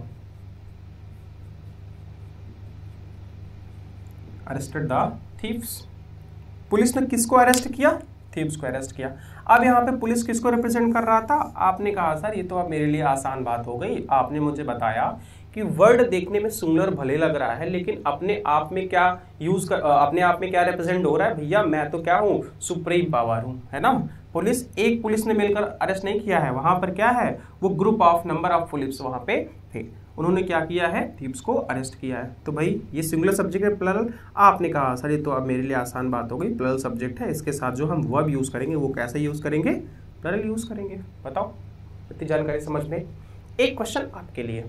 arrested the thieves। Police ने किसको अरेस्ट किया? थीव्स को अरेस्ट किया। अब यहाँ पे पुलिस किसको रिप्रेजेंट कर रहा था? आपने कहा सर ये तो अब मेरे लिए आसान बात हो गई। आपने मुझे बताया कि वर्ड देखने में सिंगुलर भले लग रहा है, लेकिन अपने आप में क्या यूज कर, अपने आप में क्या रिप्रेजेंट हो रहा है? भैया मैं तो क्या हूँ? सुप्रीम पावर हूँ, है ना। पुलिस, एक पुलिस ने मिलकर अरेस्ट नहीं किया है, वहां पर क्या है? वो group of number of police वहां पे थे, उन्होंने क्या किया है? थीव्स को अरेस्ट किया है। तो भाई ये सिंगुलर सब्जेक्ट है प्लरल। आपने कहा सर ये तो अब मेरे लिए आसान बात हो गई, प्लरल सब्जेक्ट है, इसके साथ जो हम वर्ब यूज करेंगे वो कैसे यूज करेंगे? प्लरल यूज करेंगे। बताओ इतनी जानकारी समझ में? एक क्वेश्चन आपके लिए,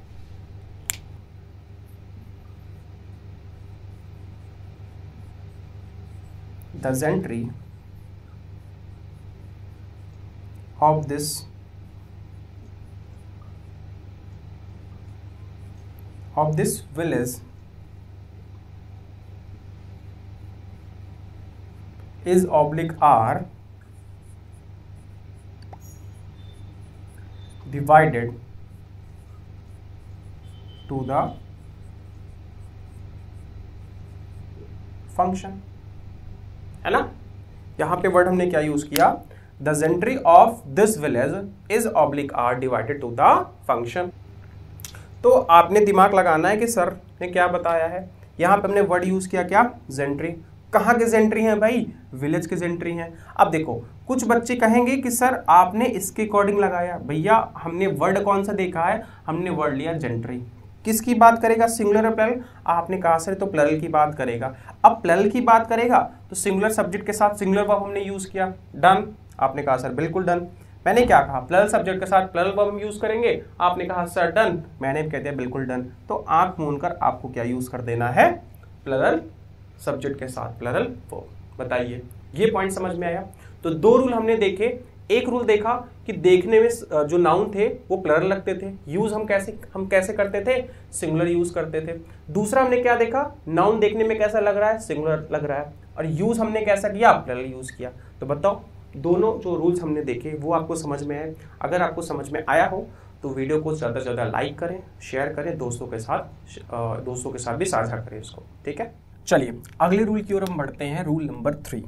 the gentry of this of this village is oblique are divided to the function, है ना। यहां पे वर्ड हमने क्या यूज किया, the gentry of this village is oblique are divided to the function. तो आपने दिमाग लगाना है कि सर ने क्या बताया है। यहां पे हमने वर्ड यूज किया क्या, जेंट्री। कहाँ के जेंट्री हैं भाई, विलेज के जेंट्री हैं। अब देखो कुछ बच्चे कहेंगे कि सर आपने इसके अकॉर्डिंग लगाया, भैया हमने वर्ड कौन सा देखा है, हमने वर्ड लिया जेंट्री। किसकी बात करेगा, सिंगुलर और प्लरल। आपने कहा सर तो प्लरल की बात करेगा। अब प्लरल की बात करेगा तो सिंगुलर सब्जेक्ट के साथ सिंगुलर वर्ब हमने यूज किया, डन। आपने कहा सर बिल्कुल डन। मैंने क्या कहा, प्लरल सब्जेक्ट के साथ प्लरल वर्ब हम यूज करेंगे। आपने कहा सर डन, मैंने कह दिया बिल्कुल डन। तो आंख मूंद कर आपको क्या यूज कर देना है, प्लरल सब्जेक्ट के साथ प्लरल वर्ब। बताइए ये पॉइंट समझ में आया। तो दो रूल हमने देखे। एक रूल देखा कि देखने में जो नाउन थे वो प्लरल लगते थे, यूज हम कैसे हम कैसे करते थे, सिंगुलर यूज करते थे। दूसरा हमने क्या देखा, नाउन देखने में कैसा लग रहा है, सिंगुलर लग रहा है, और यूज हमने कैसा किया, प्लरल यूज किया। तो बताओ दोनों जो रूल्स हमने देखे वो आपको समझ में आए। अगर आपको समझ में आया हो तो वीडियो को ज़्यादा से ज़्यादा लाइक करें, शेयर करें, दोस्तों के साथ दोस्तों के साथ भी साझा करें इसको, ठीक है। चलिए अगले रूल की ओर हम बढ़ते हैं, rule number three.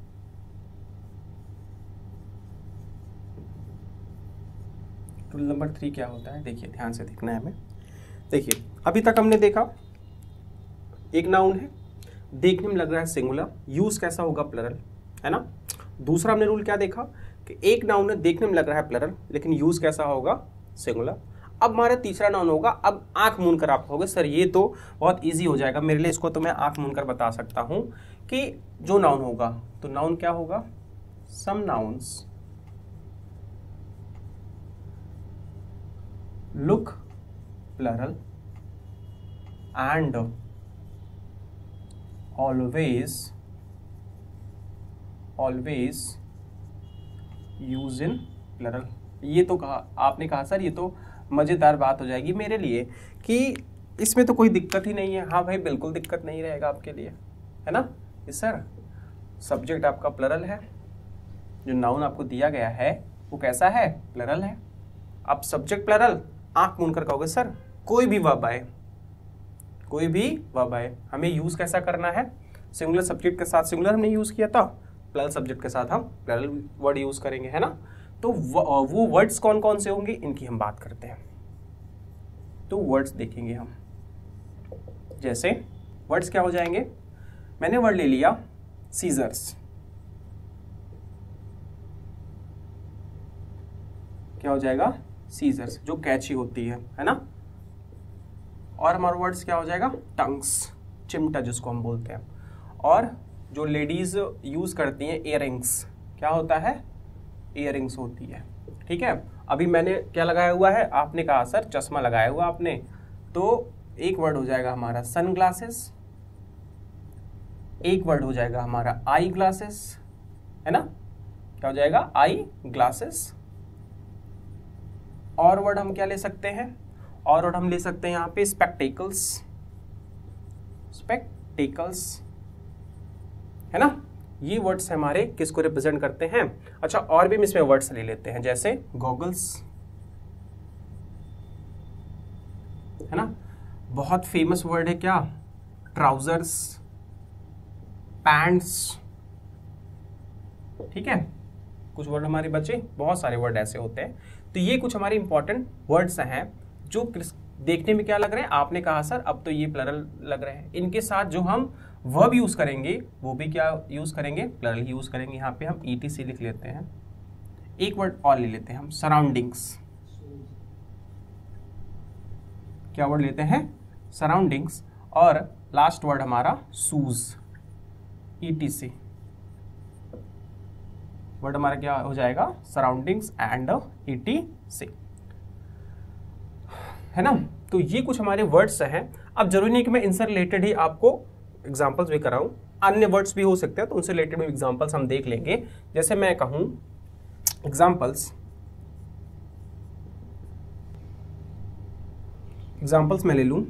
Rule number three क्या होता है, देखिए ध्यान से देखना है हमें। देखिए अभी तक हमने देखा एक नाउन है, देखने में लग रहा है सिंगुलर, यूज कैसा होगा, प्लरल, है ना। दूसरा हमने रूल क्या देखा कि एक नाउन है, देखने में लग रहा है प्लरल, लेकिन यूज कैसा होगा, सिंगुलर। अब हमारा तीसरा नाउन होगा, अब आंख मूंद कर आप कहोगे सर ये तो बहुत इजी हो जाएगा मेरे लिए, इसको तो मैं आंख मूंद कर बता सकता हूं कि जो नाउन होगा तो नाउन क्या होगा, some nouns look plural and always always use in plural. ये तो कहा आपने, कहा सर ये तो मजेदार बात हो जाएगी मेरे लिए कि इसमें तो कोई दिक्कत ही नहीं है। हाँ भाई बिल्कुल दिक्कत नहीं रहेगा आपके लिए, है ना। सर सब्जेक्ट आपका प्लरल है, जो नाउन आपको दिया गया है वो कैसा है, प्लरल है। अब सब्जेक्ट प्लरल, आंख मूंद कर कहोगे सर कोई भी वर्ब आए, कोई भी वर्ब आए हमें यूज कैसा करना है, सिंगुलर सब्जेक्ट के साथ सिंगुलर हमने यूज किया था, प्लरल सब्जेक्ट के साथ हम प्लरल वर्ड यूज करेंगे, है ना। तो वो वर्ड्स कौन कौन से होंगे इनकी हम बात करते हैं। तो वर्ड्स देखेंगे हम, जैसे वर्ड्स क्या हो जाएंगे, मैंने वर्ड ले लिया सीजर्स, क्या हो जाएगा, सीजर्स, जो कैची होती है, है ना। और हमारा वर्ड्स क्या हो जाएगा, टंग्स, चिमटा जिसको हम बोलते हैं। और जो लेडीज यूज करती हैं इयररिंग्स, क्या होता है, इयररिंग्स होती है, ठीक है। अभी मैंने क्या लगाया हुआ है, आपने कहा सर चश्मा लगाया हुआ आपने, तो एक वर्ड हो जाएगा हमारा सन ग्लासेस, एक वर्ड हो जाएगा हमारा आई ग्लासेस, है ना, क्या हो जाएगा, आई ग्लासेस। और वर्ड हम क्या ले सकते हैं, और वर्ड हम ले सकते हैं यहाँ पे स्पेक्टेकल्स, स्पेक्टेकल्स, है ना। ये वर्ड्स हमारे किसको रिप्रेजेंट करते हैं। अच्छा और भी हम इसमें वर्ड्स ले लेते हैं, जैसे गॉगल्स, है ना, बहुत फेमस वर्ड है क्या, ट्राउजर्स, पैंट्स, ठीक है। कुछ वर्ड हमारे बचे, बहुत सारे वर्ड ऐसे होते हैं। तो ये कुछ हमारे इंपॉर्टेंट वर्ड्स हैं जो देखने में क्या लग रहे हैं, आपने कहा सर अब तो ये प्लरल लग रहे हैं, इनके साथ जो हम वर्ब यूज करेंगे वो भी क्या यूज करेंगे, प्लरल यूज करेंगे। यहाँ पे हम ईटीसी लिख लेते हैं। एक वर्ड और ले लेते हैं हम, सराउंडिंग्स, क्या वर्ड लेते हैं, सराउंडिंग्स। और लास्ट वर्ड हमारा शूज, ईटीसी, वर्ड हमारा क्या हो जाएगा, सराउंडिंग्स एंड ईटीसी, है ना। तो ये कुछ हमारे वर्ड्स हैं। अब जरूरी नहीं कि मैं इनसे रिलेटेड ही आपको एग्जाम्पल्स भी कराऊं, अन्य वर्ड्स भी हो सकते हैं तो उनसे रिलेटेड भी एग्जाम्पल्स हम देख लेंगे। जैसे मैं कहूं एग्जाम्पल्स, एग्जाम्पल्स मैं ले लूं,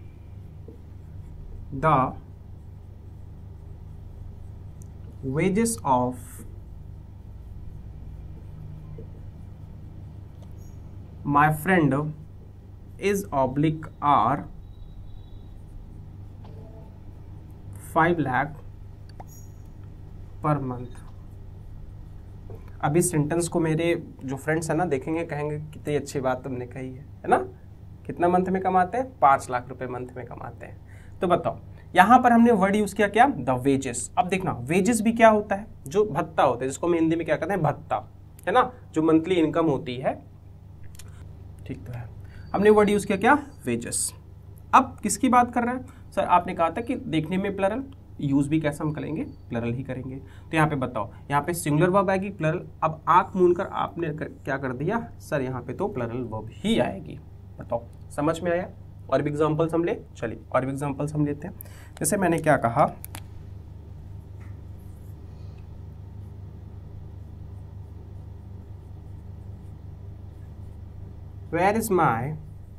the wages of my friend is oblique are five lakh per month. अब इस सेंटेंस को मेरे जो फ्रेंड्स हैं ना देखेंगे, कहेंगे कितनी अच्छी बात तुमने कही है है ना। कितना मंथ में कमाते हैं? पाँच लाख रुपए मंथ में कमाते हैं। तो बताओ यहाँ पर हमने वर्ड यूज किया क्या? The wages. अब देखना वेजेस भी क्या होता है? जो भत्ता होता है, जिसको हम हिंदी में क्या कहते हैं? भत्ता, है ना, जो मंथली इनकम होती है। ठीक तो है, हमने वर्ड यूज किया क्या? वेजेस। अब किसकी बात कर रहे हैं सर? आपने कहा था कि देखने में प्लरल, यूज भी कैसे हम करेंगे? प्लरल ही करेंगे। तो यहाँ पे बताओ, यहाँ पे सिंगुलर वर्ब आएगी प्लरल। अब आंख मूंद कर आपने कर, क्या कर दिया सर? यहाँ पे तो प्लरल वर्ब ही आएगी। बताओ समझ में आया? और भी एग्जांपल्स हम ले, चलिए और भी एग्जांपल्स हम लेते हैं। जैसे मैंने क्या कहा, वेयर इज माई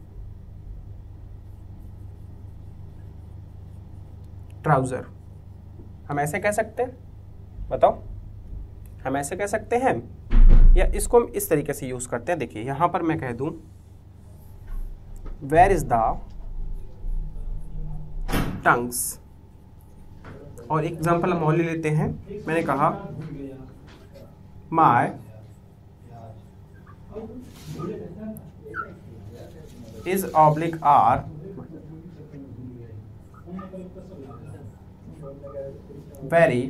ट्राउजर। हम ऐसे कह सकते हैं? बताओ, हम ऐसे कह सकते हैं या इसको हम इस तरीके से यूज करते हैं? देखिए यहां पर मैं कह दूं वेयर इज द टंग्स, और एक एग्जांपल हम और ले लेते हैं। मैंने कहा my is oblique are very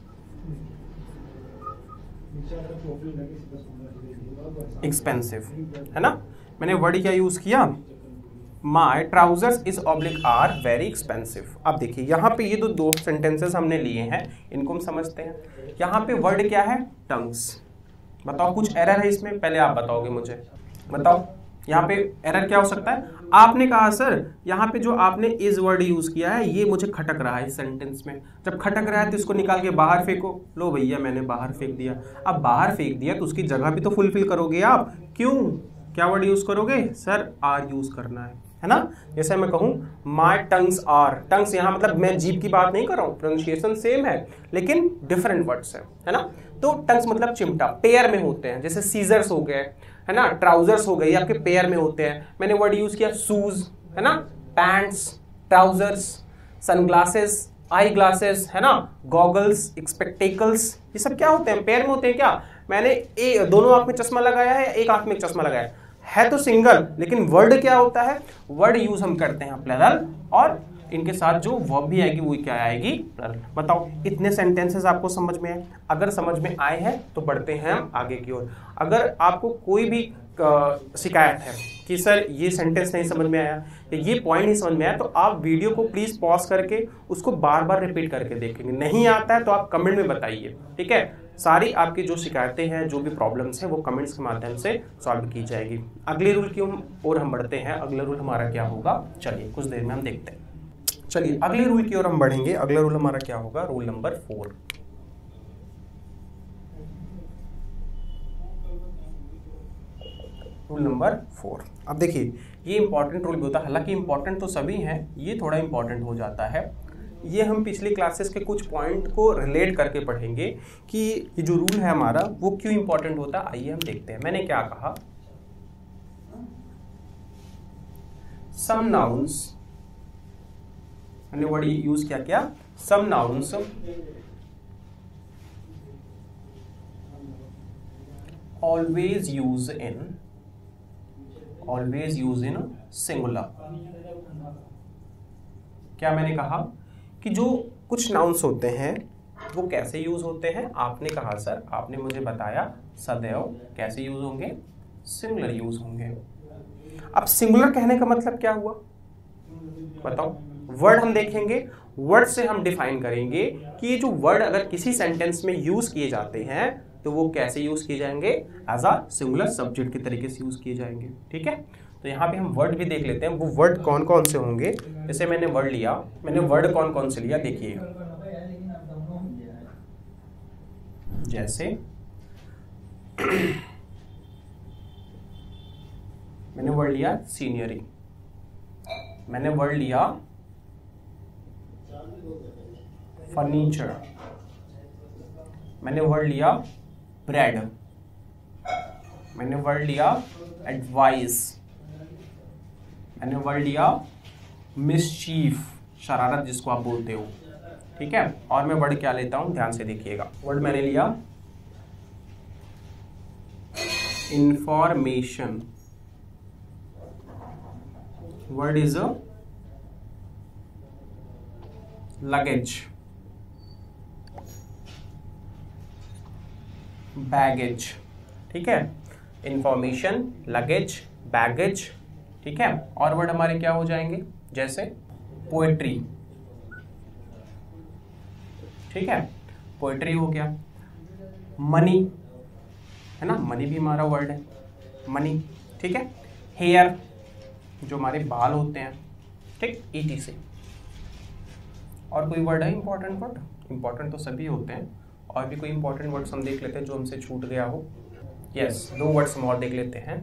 expensive, है ना। मैंने वर्ड क्या यूज किया? My trousers is oblique are very expensive. अब देखिए यहाँ पे ये तो दो सेंटेंसेस हमने लिए हैं, इनको हम समझते हैं। यहाँ पे वर्ड क्या है? टंग्स। बताओ कुछ एरर है इसमें? पहले आप बताओगे मुझे, बताओ यहाँ पे एरर क्या हो सकता है? आपने कहा सर यहाँ पे जो आपने इज वर्ड यूज किया है ये मुझे खटक रहा है इस सेंटेंस में। जब खटक रहा है तो इसको निकाल के बाहर फेंको। लो भैया मैंने बाहर फेंक दिया। अब बाहर फेंक दिया तो उसकी जगह भी तो फुलफिल करोगे आप। क्यों? क्या वर्ड यूज करोगे सर? आर यूज करना है, है ना। जैसे मैं कहूं माई टंग्स आर, टंग्स यहाँ मतलब मैं जीभ की बात नहीं कर रहा हूँ, प्रोनाउंसिएशन सेम है लेकिन डिफरेंट वर्ड्स है, है ना। तो टंग्स मतलब चिमटा, पेयर में होते हैं। जैसे सीजर्स हो गए, है ना, ट्राउजर्स हो गए, आपके पेयर में होते हैं। मैंने वर्ड यूज किया शूज, है ना, pants, trousers, sunglasses, eye glasses, है ना, गॉगल्स, स्पेक्टेकल्स, ये सब क्या होते हैं? पेयर में होते हैं। क्या मैंने ए, दोनों आंख में चश्मा लगाया है, एक आंख में एक चश्मा लगाया है, है तो सिंगल, लेकिन वर्ड क्या होता है? वर्ड यूज हम करते हैं प्लरल, और इनके साथ जो वर्ब भी आएगी वो क्या आएगी? प्लरल। बताओ इतने सेंटेंसेस आपको समझ में आए? अगर समझ में आए हैं तो बढ़ते हैं हम आगे की ओर। अगर आपको कोई भी शिकायत है कि सर ये सेंटेंस नहीं समझ में आया या ये पॉइंट नहीं समझ में आया, तो आप वीडियो को प्लीज पॉज करके उसको बार बार रिपीट करके देखेंगे। नहीं आता है तो आप कमेंट में बताइए, ठीक है। सारी आपकी जो शिकायतें हैं, जो भी प्रॉब्लम्स हैं, वो कमेंट्स के माध्यम से सॉल्व की जाएगी। अगले रूल की ओर हम बढ़ते हैं। अगला रूल हमारा क्या होगा? चलिए कुछ देर में हम देखते हैं। चलिए अगले रूल की ओर हम बढ़ेंगे। अगला रूल हमारा क्या होगा? Rule number four. Rule number four. अब देखिए ये इंपॉर्टेंट रूल भी होता है, हालांकि इंपॉर्टेंट तो सभी हैं, ये थोड़ा इंपॉर्टेंट हो जाता है। ये हम पिछली क्लासेस के कुछ पॉइंट को रिलेट करके पढ़ेंगे कि ये जो रूल है हमारा वो क्यों इंपॉर्टेंट होता है। आइए हम देखते हैं। मैंने क्या कहा? सम नाउन्स, मैंने वर्ड यूज किया क्या? Some nouns always use in always use in singular. क्या मैंने कहा कि जो कुछ नाउन्स होते हैं वो कैसे यूज होते हैं? आपने कहा सर, आपने मुझे बताया सदैव कैसे यूज होंगे? सिंगुलर यूज होंगे। अब सिंगुलर कहने का मतलब क्या हुआ? बताओ। वर्ड हम देखेंगे, वर्ड से हम डिफाइन करेंगे कि ये जो वर्ड अगर किसी सेंटेंस में यूज किए जाते हैं तो वो कैसे यूज किए जाएंगे? एज अ सिंगुलर सब्जेक्ट के तरीके से यूज किए जाएंगे, ठीक है। तो यहाँ पे हम वर्ड भी देख लेते हैं, वो वर्ड कौन कौन से होंगे। जैसे मैंने वर्ड लिया, मैंने वर्ड कौन कौन से लिया देखिए। जैसे मैंने वर्ड लिया सीनियरी, मैंने वर्ड लिया फर्नीचर, मैंने वर्ड लिया ब्रेड, मैंने वर्ड लिया एडवाइस, मैंने वर्ड लिया मिसचीफ, शरारत जिसको आप बोलते हो, ठीक है। और मैं वर्ड क्या लेता हूं, ध्यान से देखिएगा। वर्ड मैंने लिया information, word is a luggage, baggage, ठीक है। इंफॉर्मेशन, लगेज, बैगेज, ठीक है। और वर्ड हमारे क्या हो जाएंगे, जैसे पोएट्री, ठीक है, पोएट्री हो गया। मनी है ना, मनी भी हमारा वर्ड है, मनी, ठीक है। हेयर, जो हमारे बाल होते हैं, ठीक, ईटी से। और कोई वर्ड है इंपॉर्टेंट वर्ड, इंपॉर्टेंट तो सभी होते हैं, और भी कोई इंपॉर्टेंट वर्ड्स हम देख लेते हैं जो हमसे छूट गया हो। यस, दो वर्ड्स हम और देख लेते हैं।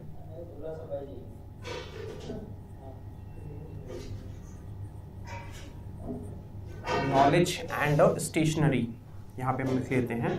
नॉलेज एंड स्टेशनरी, यहां पे हम लिख लेते हैं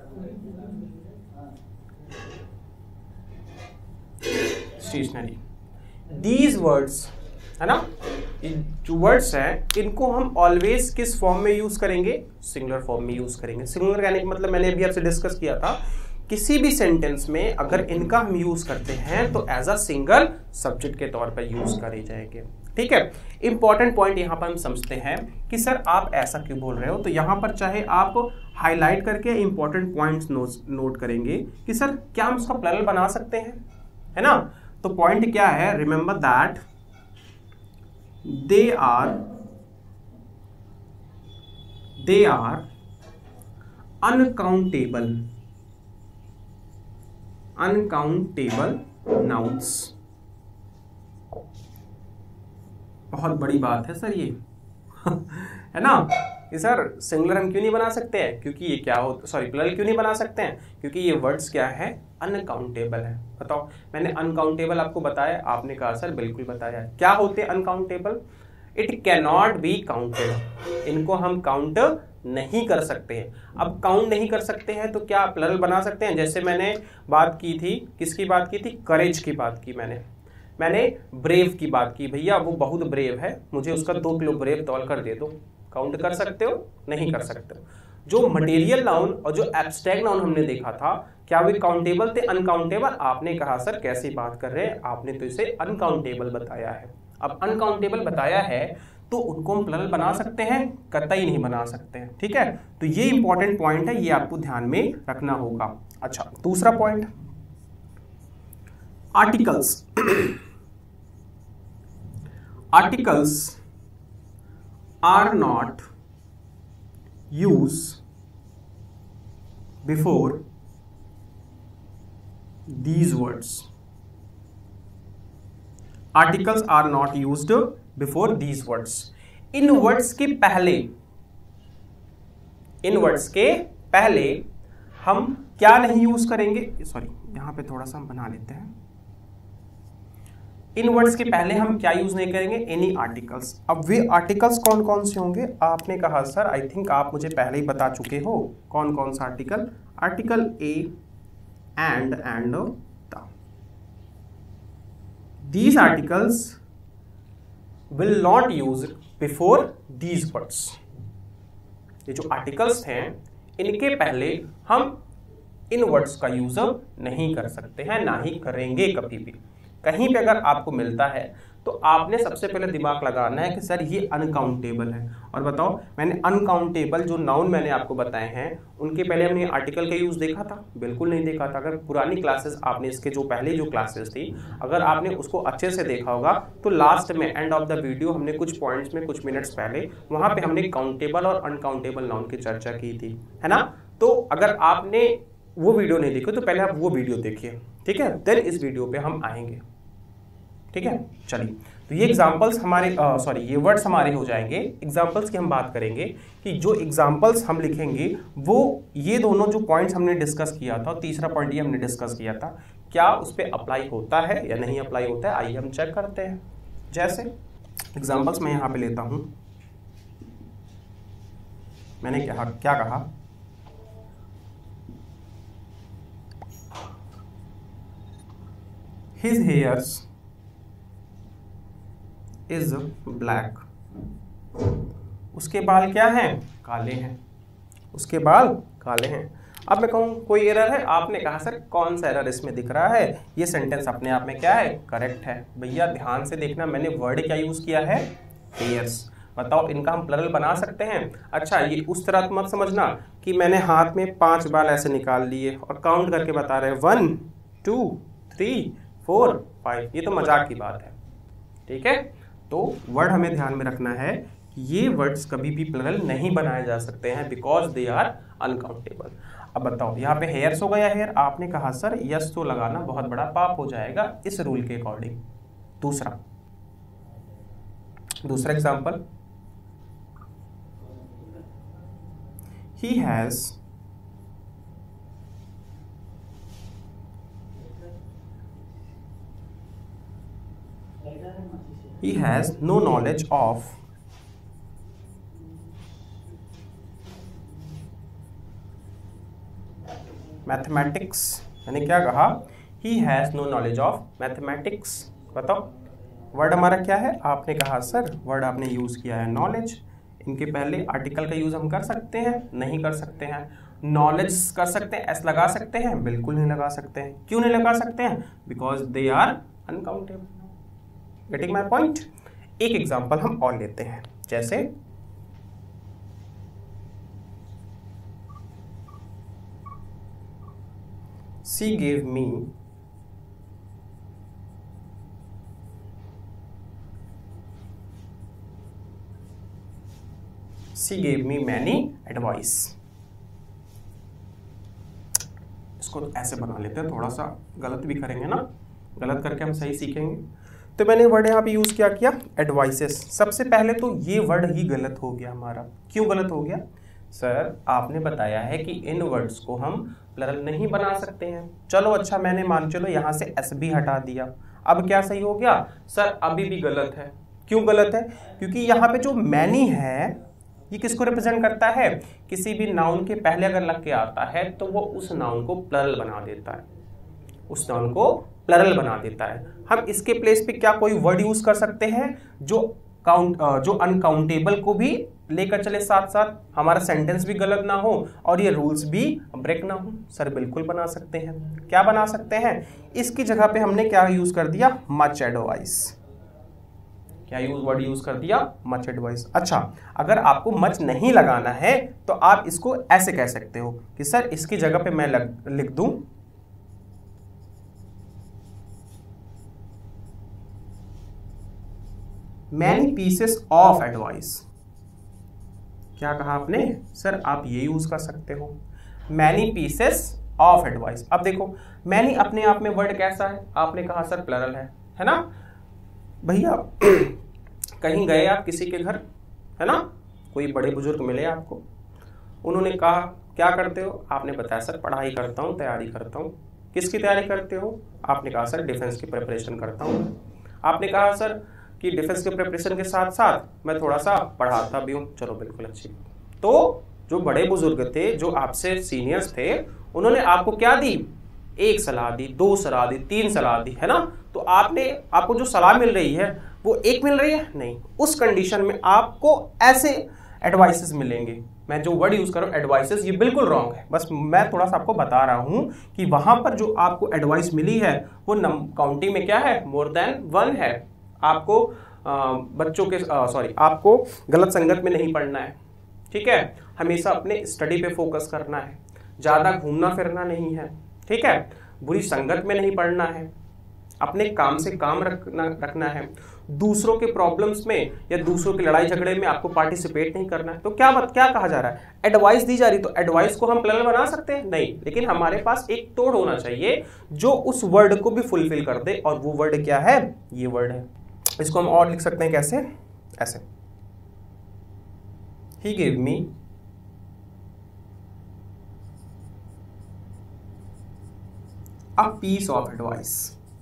स्टेशनरी। दीज वर्ड्स है ना, जो वर्ड्स हैं इनको हम ऑलवेज किस फॉर्म में यूज करेंगे, सिंगुलर फॉर्म में यूज करेंगे। सिंगुलर कहने का मतलब मैंने अभी आपसे डिस्कस किया था, किसी भी सेंटेंस में अगर इनका हम यूज करते हैं तो एज अ सिंगल सब्जेक्ट के तौर पर यूज करे जाएंगे, ठीक है। इंपॉर्टेंट पॉइंट यहां पर हम समझते हैं कि सर आप ऐसा क्यों बोल रहे हो, तो यहां पर चाहे आप हाईलाइट करके इंपॉर्टेंट पॉइंट्स नोट करेंगे कि सर क्या हम उसका प्लरल बना सकते हैं, है ना। तो पॉइंट क्या है, remember that they are they are uncountable uncountable nouns। बहुत बड़ी बात है सर ये है ना कि सर सिंगुलर हम क्यों नहीं बना सकते हैं, क्योंकि ये क्या हो, सॉरी प्लरल क्यों नहीं बना सकते हैं, क्योंकि ये वर्ड्स क्या है, अनकाउंटेबल है। बताओ, मैंने अनकाउंटेबल आपको बताया, आपने कहा सर बिल्कुल बताया। क्या होते हैं uncountable, it can not be counted, इनको हम काउंट नहीं कर सकते हैं। अब काउंट नहीं कर सकते हैं तो क्या प्लरल बना सकते हैं, जैसे मैंने बात की थी, किसकी बात की थी, करेज की बात की मैंने मैंने ब्रेव की बात की, भैया वो बहुत ब्रेव है, मुझे उसका दो किलो ब्रेव तौल कर दे दो। काउंट कर सकते हो, नहीं कर सकते हो। जो मटेरियल नाउन और जो एब्स्ट्रैक्ट नाउन हमने देखा था, क्या वे काउंटेबल थे, अनकाउंटेबल। आपने कहा सर कैसी बात कर रहे हैं, आपने तो इसे अनकाउंटेबल बताया है। अब अनकाउंटेबल बताया है तो उनको हम प्लरल बना सकते हैं, कतई नहीं बना सकते हैं, ठीक है। तो ये इंपॉर्टेंट पॉइंट है, ये आपको ध्यान में रखना होगा। अच्छा, दूसरा point, articles. Articles are not used before these words. Articles are not used before these words. इन वर्ड्स के पहले, इन वर्ड्स के पहले हम क्या नहीं यूज करेंगे, सॉरी यहां पे थोड़ा सा हम बना लेते हैं। इन वर्ड्स के पहले हम क्या यूज नहीं करेंगे, एनी आर्टिकल्स। अब वे आर्टिकल्स कौन कौन से होंगे, आपने कहा सर आई थिंक आप मुझे पहले ही बता चुके हो कौन कौन सा article, article A, an, an, the. These articles will not use before these words. ये जो आर्टिकल्स हैं इनके पहले हम इन वर्ड्स का यूज नहीं कर सकते हैं, ना ही करेंगे कभी भी। कहीं पे अगर आपको मिलता है तो आपने सबसे पहले दिमाग लगाना है कि सर ये अनकाउंटेबल है। और बताओ, मैंने अनकाउंटेबल जो नाउन मैंने आपको बताए हैं उनके पहले हमने आर्टिकल का यूज देखा था, बिल्कुल नहीं देखा था। अगर पुरानी क्लासेस आपने, इसके जो पहले जो क्लासेस थी, अगर आपने उसको अच्छे से देखा होगा तो लास्ट में एंड ऑफ द वीडियो हमने कुछ पॉइंट्स में कुछ मिनट्स पहले वहां पे हमने काउंटेबल और अनकाउंटेबल नाउन की चर्चा की थी, है ना। तो अगर आपने वो वीडियो नहीं देखी तो पहले आप वो वीडियो देखिए, ठीक है, देन इस वीडियो पे हम आएंगे, ठीक है। चलिए, तो ये एग्जांपल्स हमारे, सॉरी ये वर्ड्स हमारे हो जाएंगे। एग्जांपल्स की हम बात करेंगे कि जो एग्जांपल्स हम लिखेंगे वो ये दोनों जो पॉइंट्स हमने डिस्कस किया था, तीसरा पॉइंट ये हमने डिस्कस किया था, क्या उस पर अप्लाई होता है या नहीं अप्लाई होता है, आइए हम चेक करते हैं। जैसे एग्जांपल्स मैं यहाँ पे लेता हूँ, मैंने क्या क्या कहा, his hairs is black, उसके बाल क्या हैं, काले हैं, उसके बाल काले हैं। अब मैं कहूँ कोई एरर है, आपने कहा सर कौन सा एरर इसमें दिख रहा है, ये सेंटेंस अपने आप में क्या है, करेक्ट है। भैया ध्यान से देखना, मैंने वर्ड क्या यूज किया है, हेयर्स। बताओ इनका हम प्लरल बना सकते हैं। अच्छा ये उस तरह मत समझना कि मैंने हाथ में पांच बाल ऐसे निकाल लिए और काउंट करके बता रहे हैं one two three four five, ये तो मजाक की बात है, ठीक है। तो वर्ड हमें ध्यान में रखना है कि ये वर्ड्स कभी भी प्लरल नहीं बनाए जा सकते हैं बिकॉज दे आर अनकाउंटेबल। अब बताओ यहाँ पे हेयर्स हो गया हेयर, आपने कहा सर यस तो लगाना बहुत बड़ा पाप हो जाएगा इस रूल के अकॉर्डिंग। दूसरा दूसरा example, he has he has no knowledge of mathematics. यानी क्या कहा, he has no knowledge of mathematics. बताओ वर्ड हमारा क्या है, आपने कहा सर वर्ड आपने यूज किया है नॉलेज। इनके पहले आर्टिकल का यूज हम कर सकते हैं, नहीं कर सकते हैं। नॉलेज कर सकते हैं, एस लगा सकते हैं, बिल्कुल नहीं लगा सकते हैं। क्यों नहीं लगा सकते हैं, because they are uncountable. Getting my point. एक एग्जांपल हम और लेते हैं, जैसे she gave me she gave me many advice। इसको ऐसे बना लेते हैं, थोड़ा सा गलत भी करेंगे ना, गलत करके हम सही सीखेंगे। तो मैंने वर्ड यहाँ पे यूज किया क्या, एडवाइसेस। सबसे पहले तो ये वर्ड ही गलत हो गया हमारा। क्यों गलत हो गया, सर आपने बताया है कि इन वर्ड्स को हम प्लरल नहीं बना सकते हैं। चलो अच्छा मैंने मान चलो यहाँ से एस भी हटा दिया, अब क्या सही हो गया, सर अभी भी गलत है। क्यों गलत है, क्योंकि यहाँ पे जो मैनी है ये किसको रिप्रेजेंट करता है, किसी भी नाउन के पहले अगर लग के आता है तो वो उस नाउन को प्लरल बना देता है, उस नाउन को प्लरल बना देता है। हम इसके प्लेस पे क्या कोई वर्ड यूज कर सकते हैं जो काउंट जो अनकाउंटेबल को भी लेकर चले साथ साथ, हमारा सेंटेंस भी गलत ना हो और ये रूल्स भी ब्रेक ना हो। सर बिल्कुल बना सकते हैं। क्या बना सकते हैं, इसकी जगह पे हमने क्या यूज कर दिया, मच एडवाइस। क्या यूज वर्ड यूज कर दिया, मच एडवाइस। अच्छा अगर आपको मच नहीं लगाना है तो आप इसको ऐसे कह सकते हो कि सर इसकी जगह पे मैं लग, लिख दूं मैनी पीसेस ऑफ एडवाइस। क्या कहा आपने, सर आप ये यूज कर सकते हो, मैनी पीसेस ऑफ एडवाइस। अब देखो मैनी अपने आप में वर्ड कैसा है, आपने कहा सर प्लरल है, है ना भैया। कहीं गए आप किसी के घर, है ना, कोई बड़े बुजुर्ग मिले आपको, उन्होंने कहा क्या करते हो, आपने बताया सर पढ़ाई करता हूँ, तैयारी करता हूँ। किसकी तैयारी करते हो, आपने कहा सर डिफेंस की प्रिपरेशन करता हूँ। आपने कहा सर कि डिफेंस के प्रिपरेशन के साथ साथ मैं थोड़ा सा पढ़ाता भी हूँ। चलो बिल्कुल अच्छी। तो जो बड़े बुजुर्ग थे, जो आपसे सीनियर्स थे, उन्होंने आपको क्या दी, एक सलाह दी, दो सलाह दी, तीन सलाह दी, है ना। तो आपने आपको जो सलाह मिल रही है वो एक मिल रही है नहीं, उस कंडीशन में आपको ऐसे एडवाइसेस मिलेंगे। मैं जो वर्ड यूज कर रहा हूँ एडवाइसेस, ये बिल्कुल रॉन्ग है, बस मैं थोड़ा सा आपको बता रहा हूं कि वहां पर जो आपको एडवाइस मिली है वो काउंटिंग में क्या है, मोर देन वन है। आपको आ, बच्चों के सॉरी आपको गलत संगत में नहीं पढ़ना है, ठीक है। हमेशा अपने स्टडी पे फोकस करना है, ज्यादा घूमना फिरना नहीं है, ठीक है। बुरी संगत में नहीं पढ़ना है, अपने काम से काम रखना रखना है। दूसरों के प्रॉब्लम्स में या दूसरों की लड़ाई झगड़े में आपको पार्टिसिपेट नहीं करना है। तो क्या बात क्या कहा जा रहा है, एडवाइस दी जा रही, तो एडवाइस को हम प्लरल बना सकते हैं नहीं, लेकिन हमारे पास एक तोड़ होना चाहिए जो उस वर्ड को भी फुलफिल कर दे, और वो वर्ड क्या है, ये वर्ड है। इसको हम और लिख सकते हैं कैसे, ऐसे, ही gave me a piece of advice,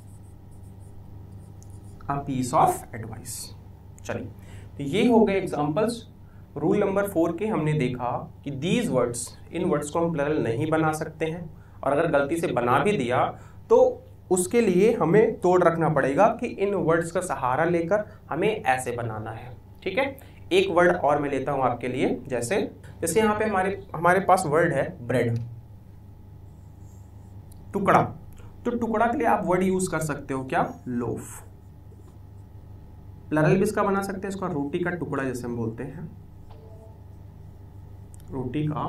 a piece of advice. चलिए तो ये हो गए एग्जांपल्स। रूल नंबर फोर के हमने देखा कि दीज वर्ड्स, इन वर्ड्स को हम प्लरल नहीं बना सकते हैं, और अगर गलती से बना भी दिया तो उसके लिए हमें तोड़ रखना पड़ेगा कि इन वर्ड्स का सहारा लेकर हमें ऐसे बनाना है, ठीक है। एक वर्ड और मैं लेता हूं आपके लिए, जैसे जैसे यहाँ पे हमारे हमारे पास वर्ड है ब्रेड, टुकड़ा। तो टुकड़ा के लिए आप वर्ड यूज कर सकते हो क्या, लोफ। प्लरल भी इसका बना सकते हैं, इसका रोटी का टुकड़ा जैसे हम बोलते हैं, रोटी का।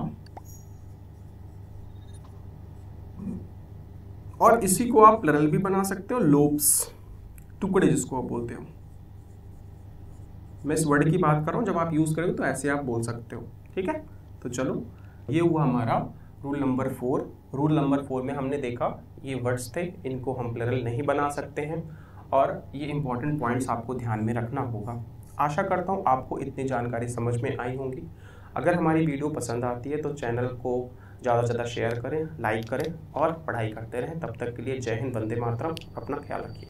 और इसी को आप प्लरल भी बना सकते हो, लोब्स, टुकड़े जिसको आप बोलते हो। मैं इस वर्ड की बात कर रहा हूं, जब आप यूज करोगे तो ऐसे आप बोल सकते हो, ठीक है। तो चलो, ये हुआ हमारा rule number four. Rule number four में हमने देखा ये वर्ड्स थे, इनको हम प्लरल नहीं बना सकते हैं, और ये इंपॉर्टेंट पॉइंट्स आपको ध्यान में रखना होगा। आशा करता हूँ आपको इतनी जानकारी समझ में आई होंगी। अगर हमारी वीडियो पसंद आती है तो चैनल को ज़्यादा से ज़्यादा शेयर करें, लाइक करें और पढ़ाई करते रहें। तब तक के लिए जय हिंद, वंदे मातरम। अपना ख्याल रखिए।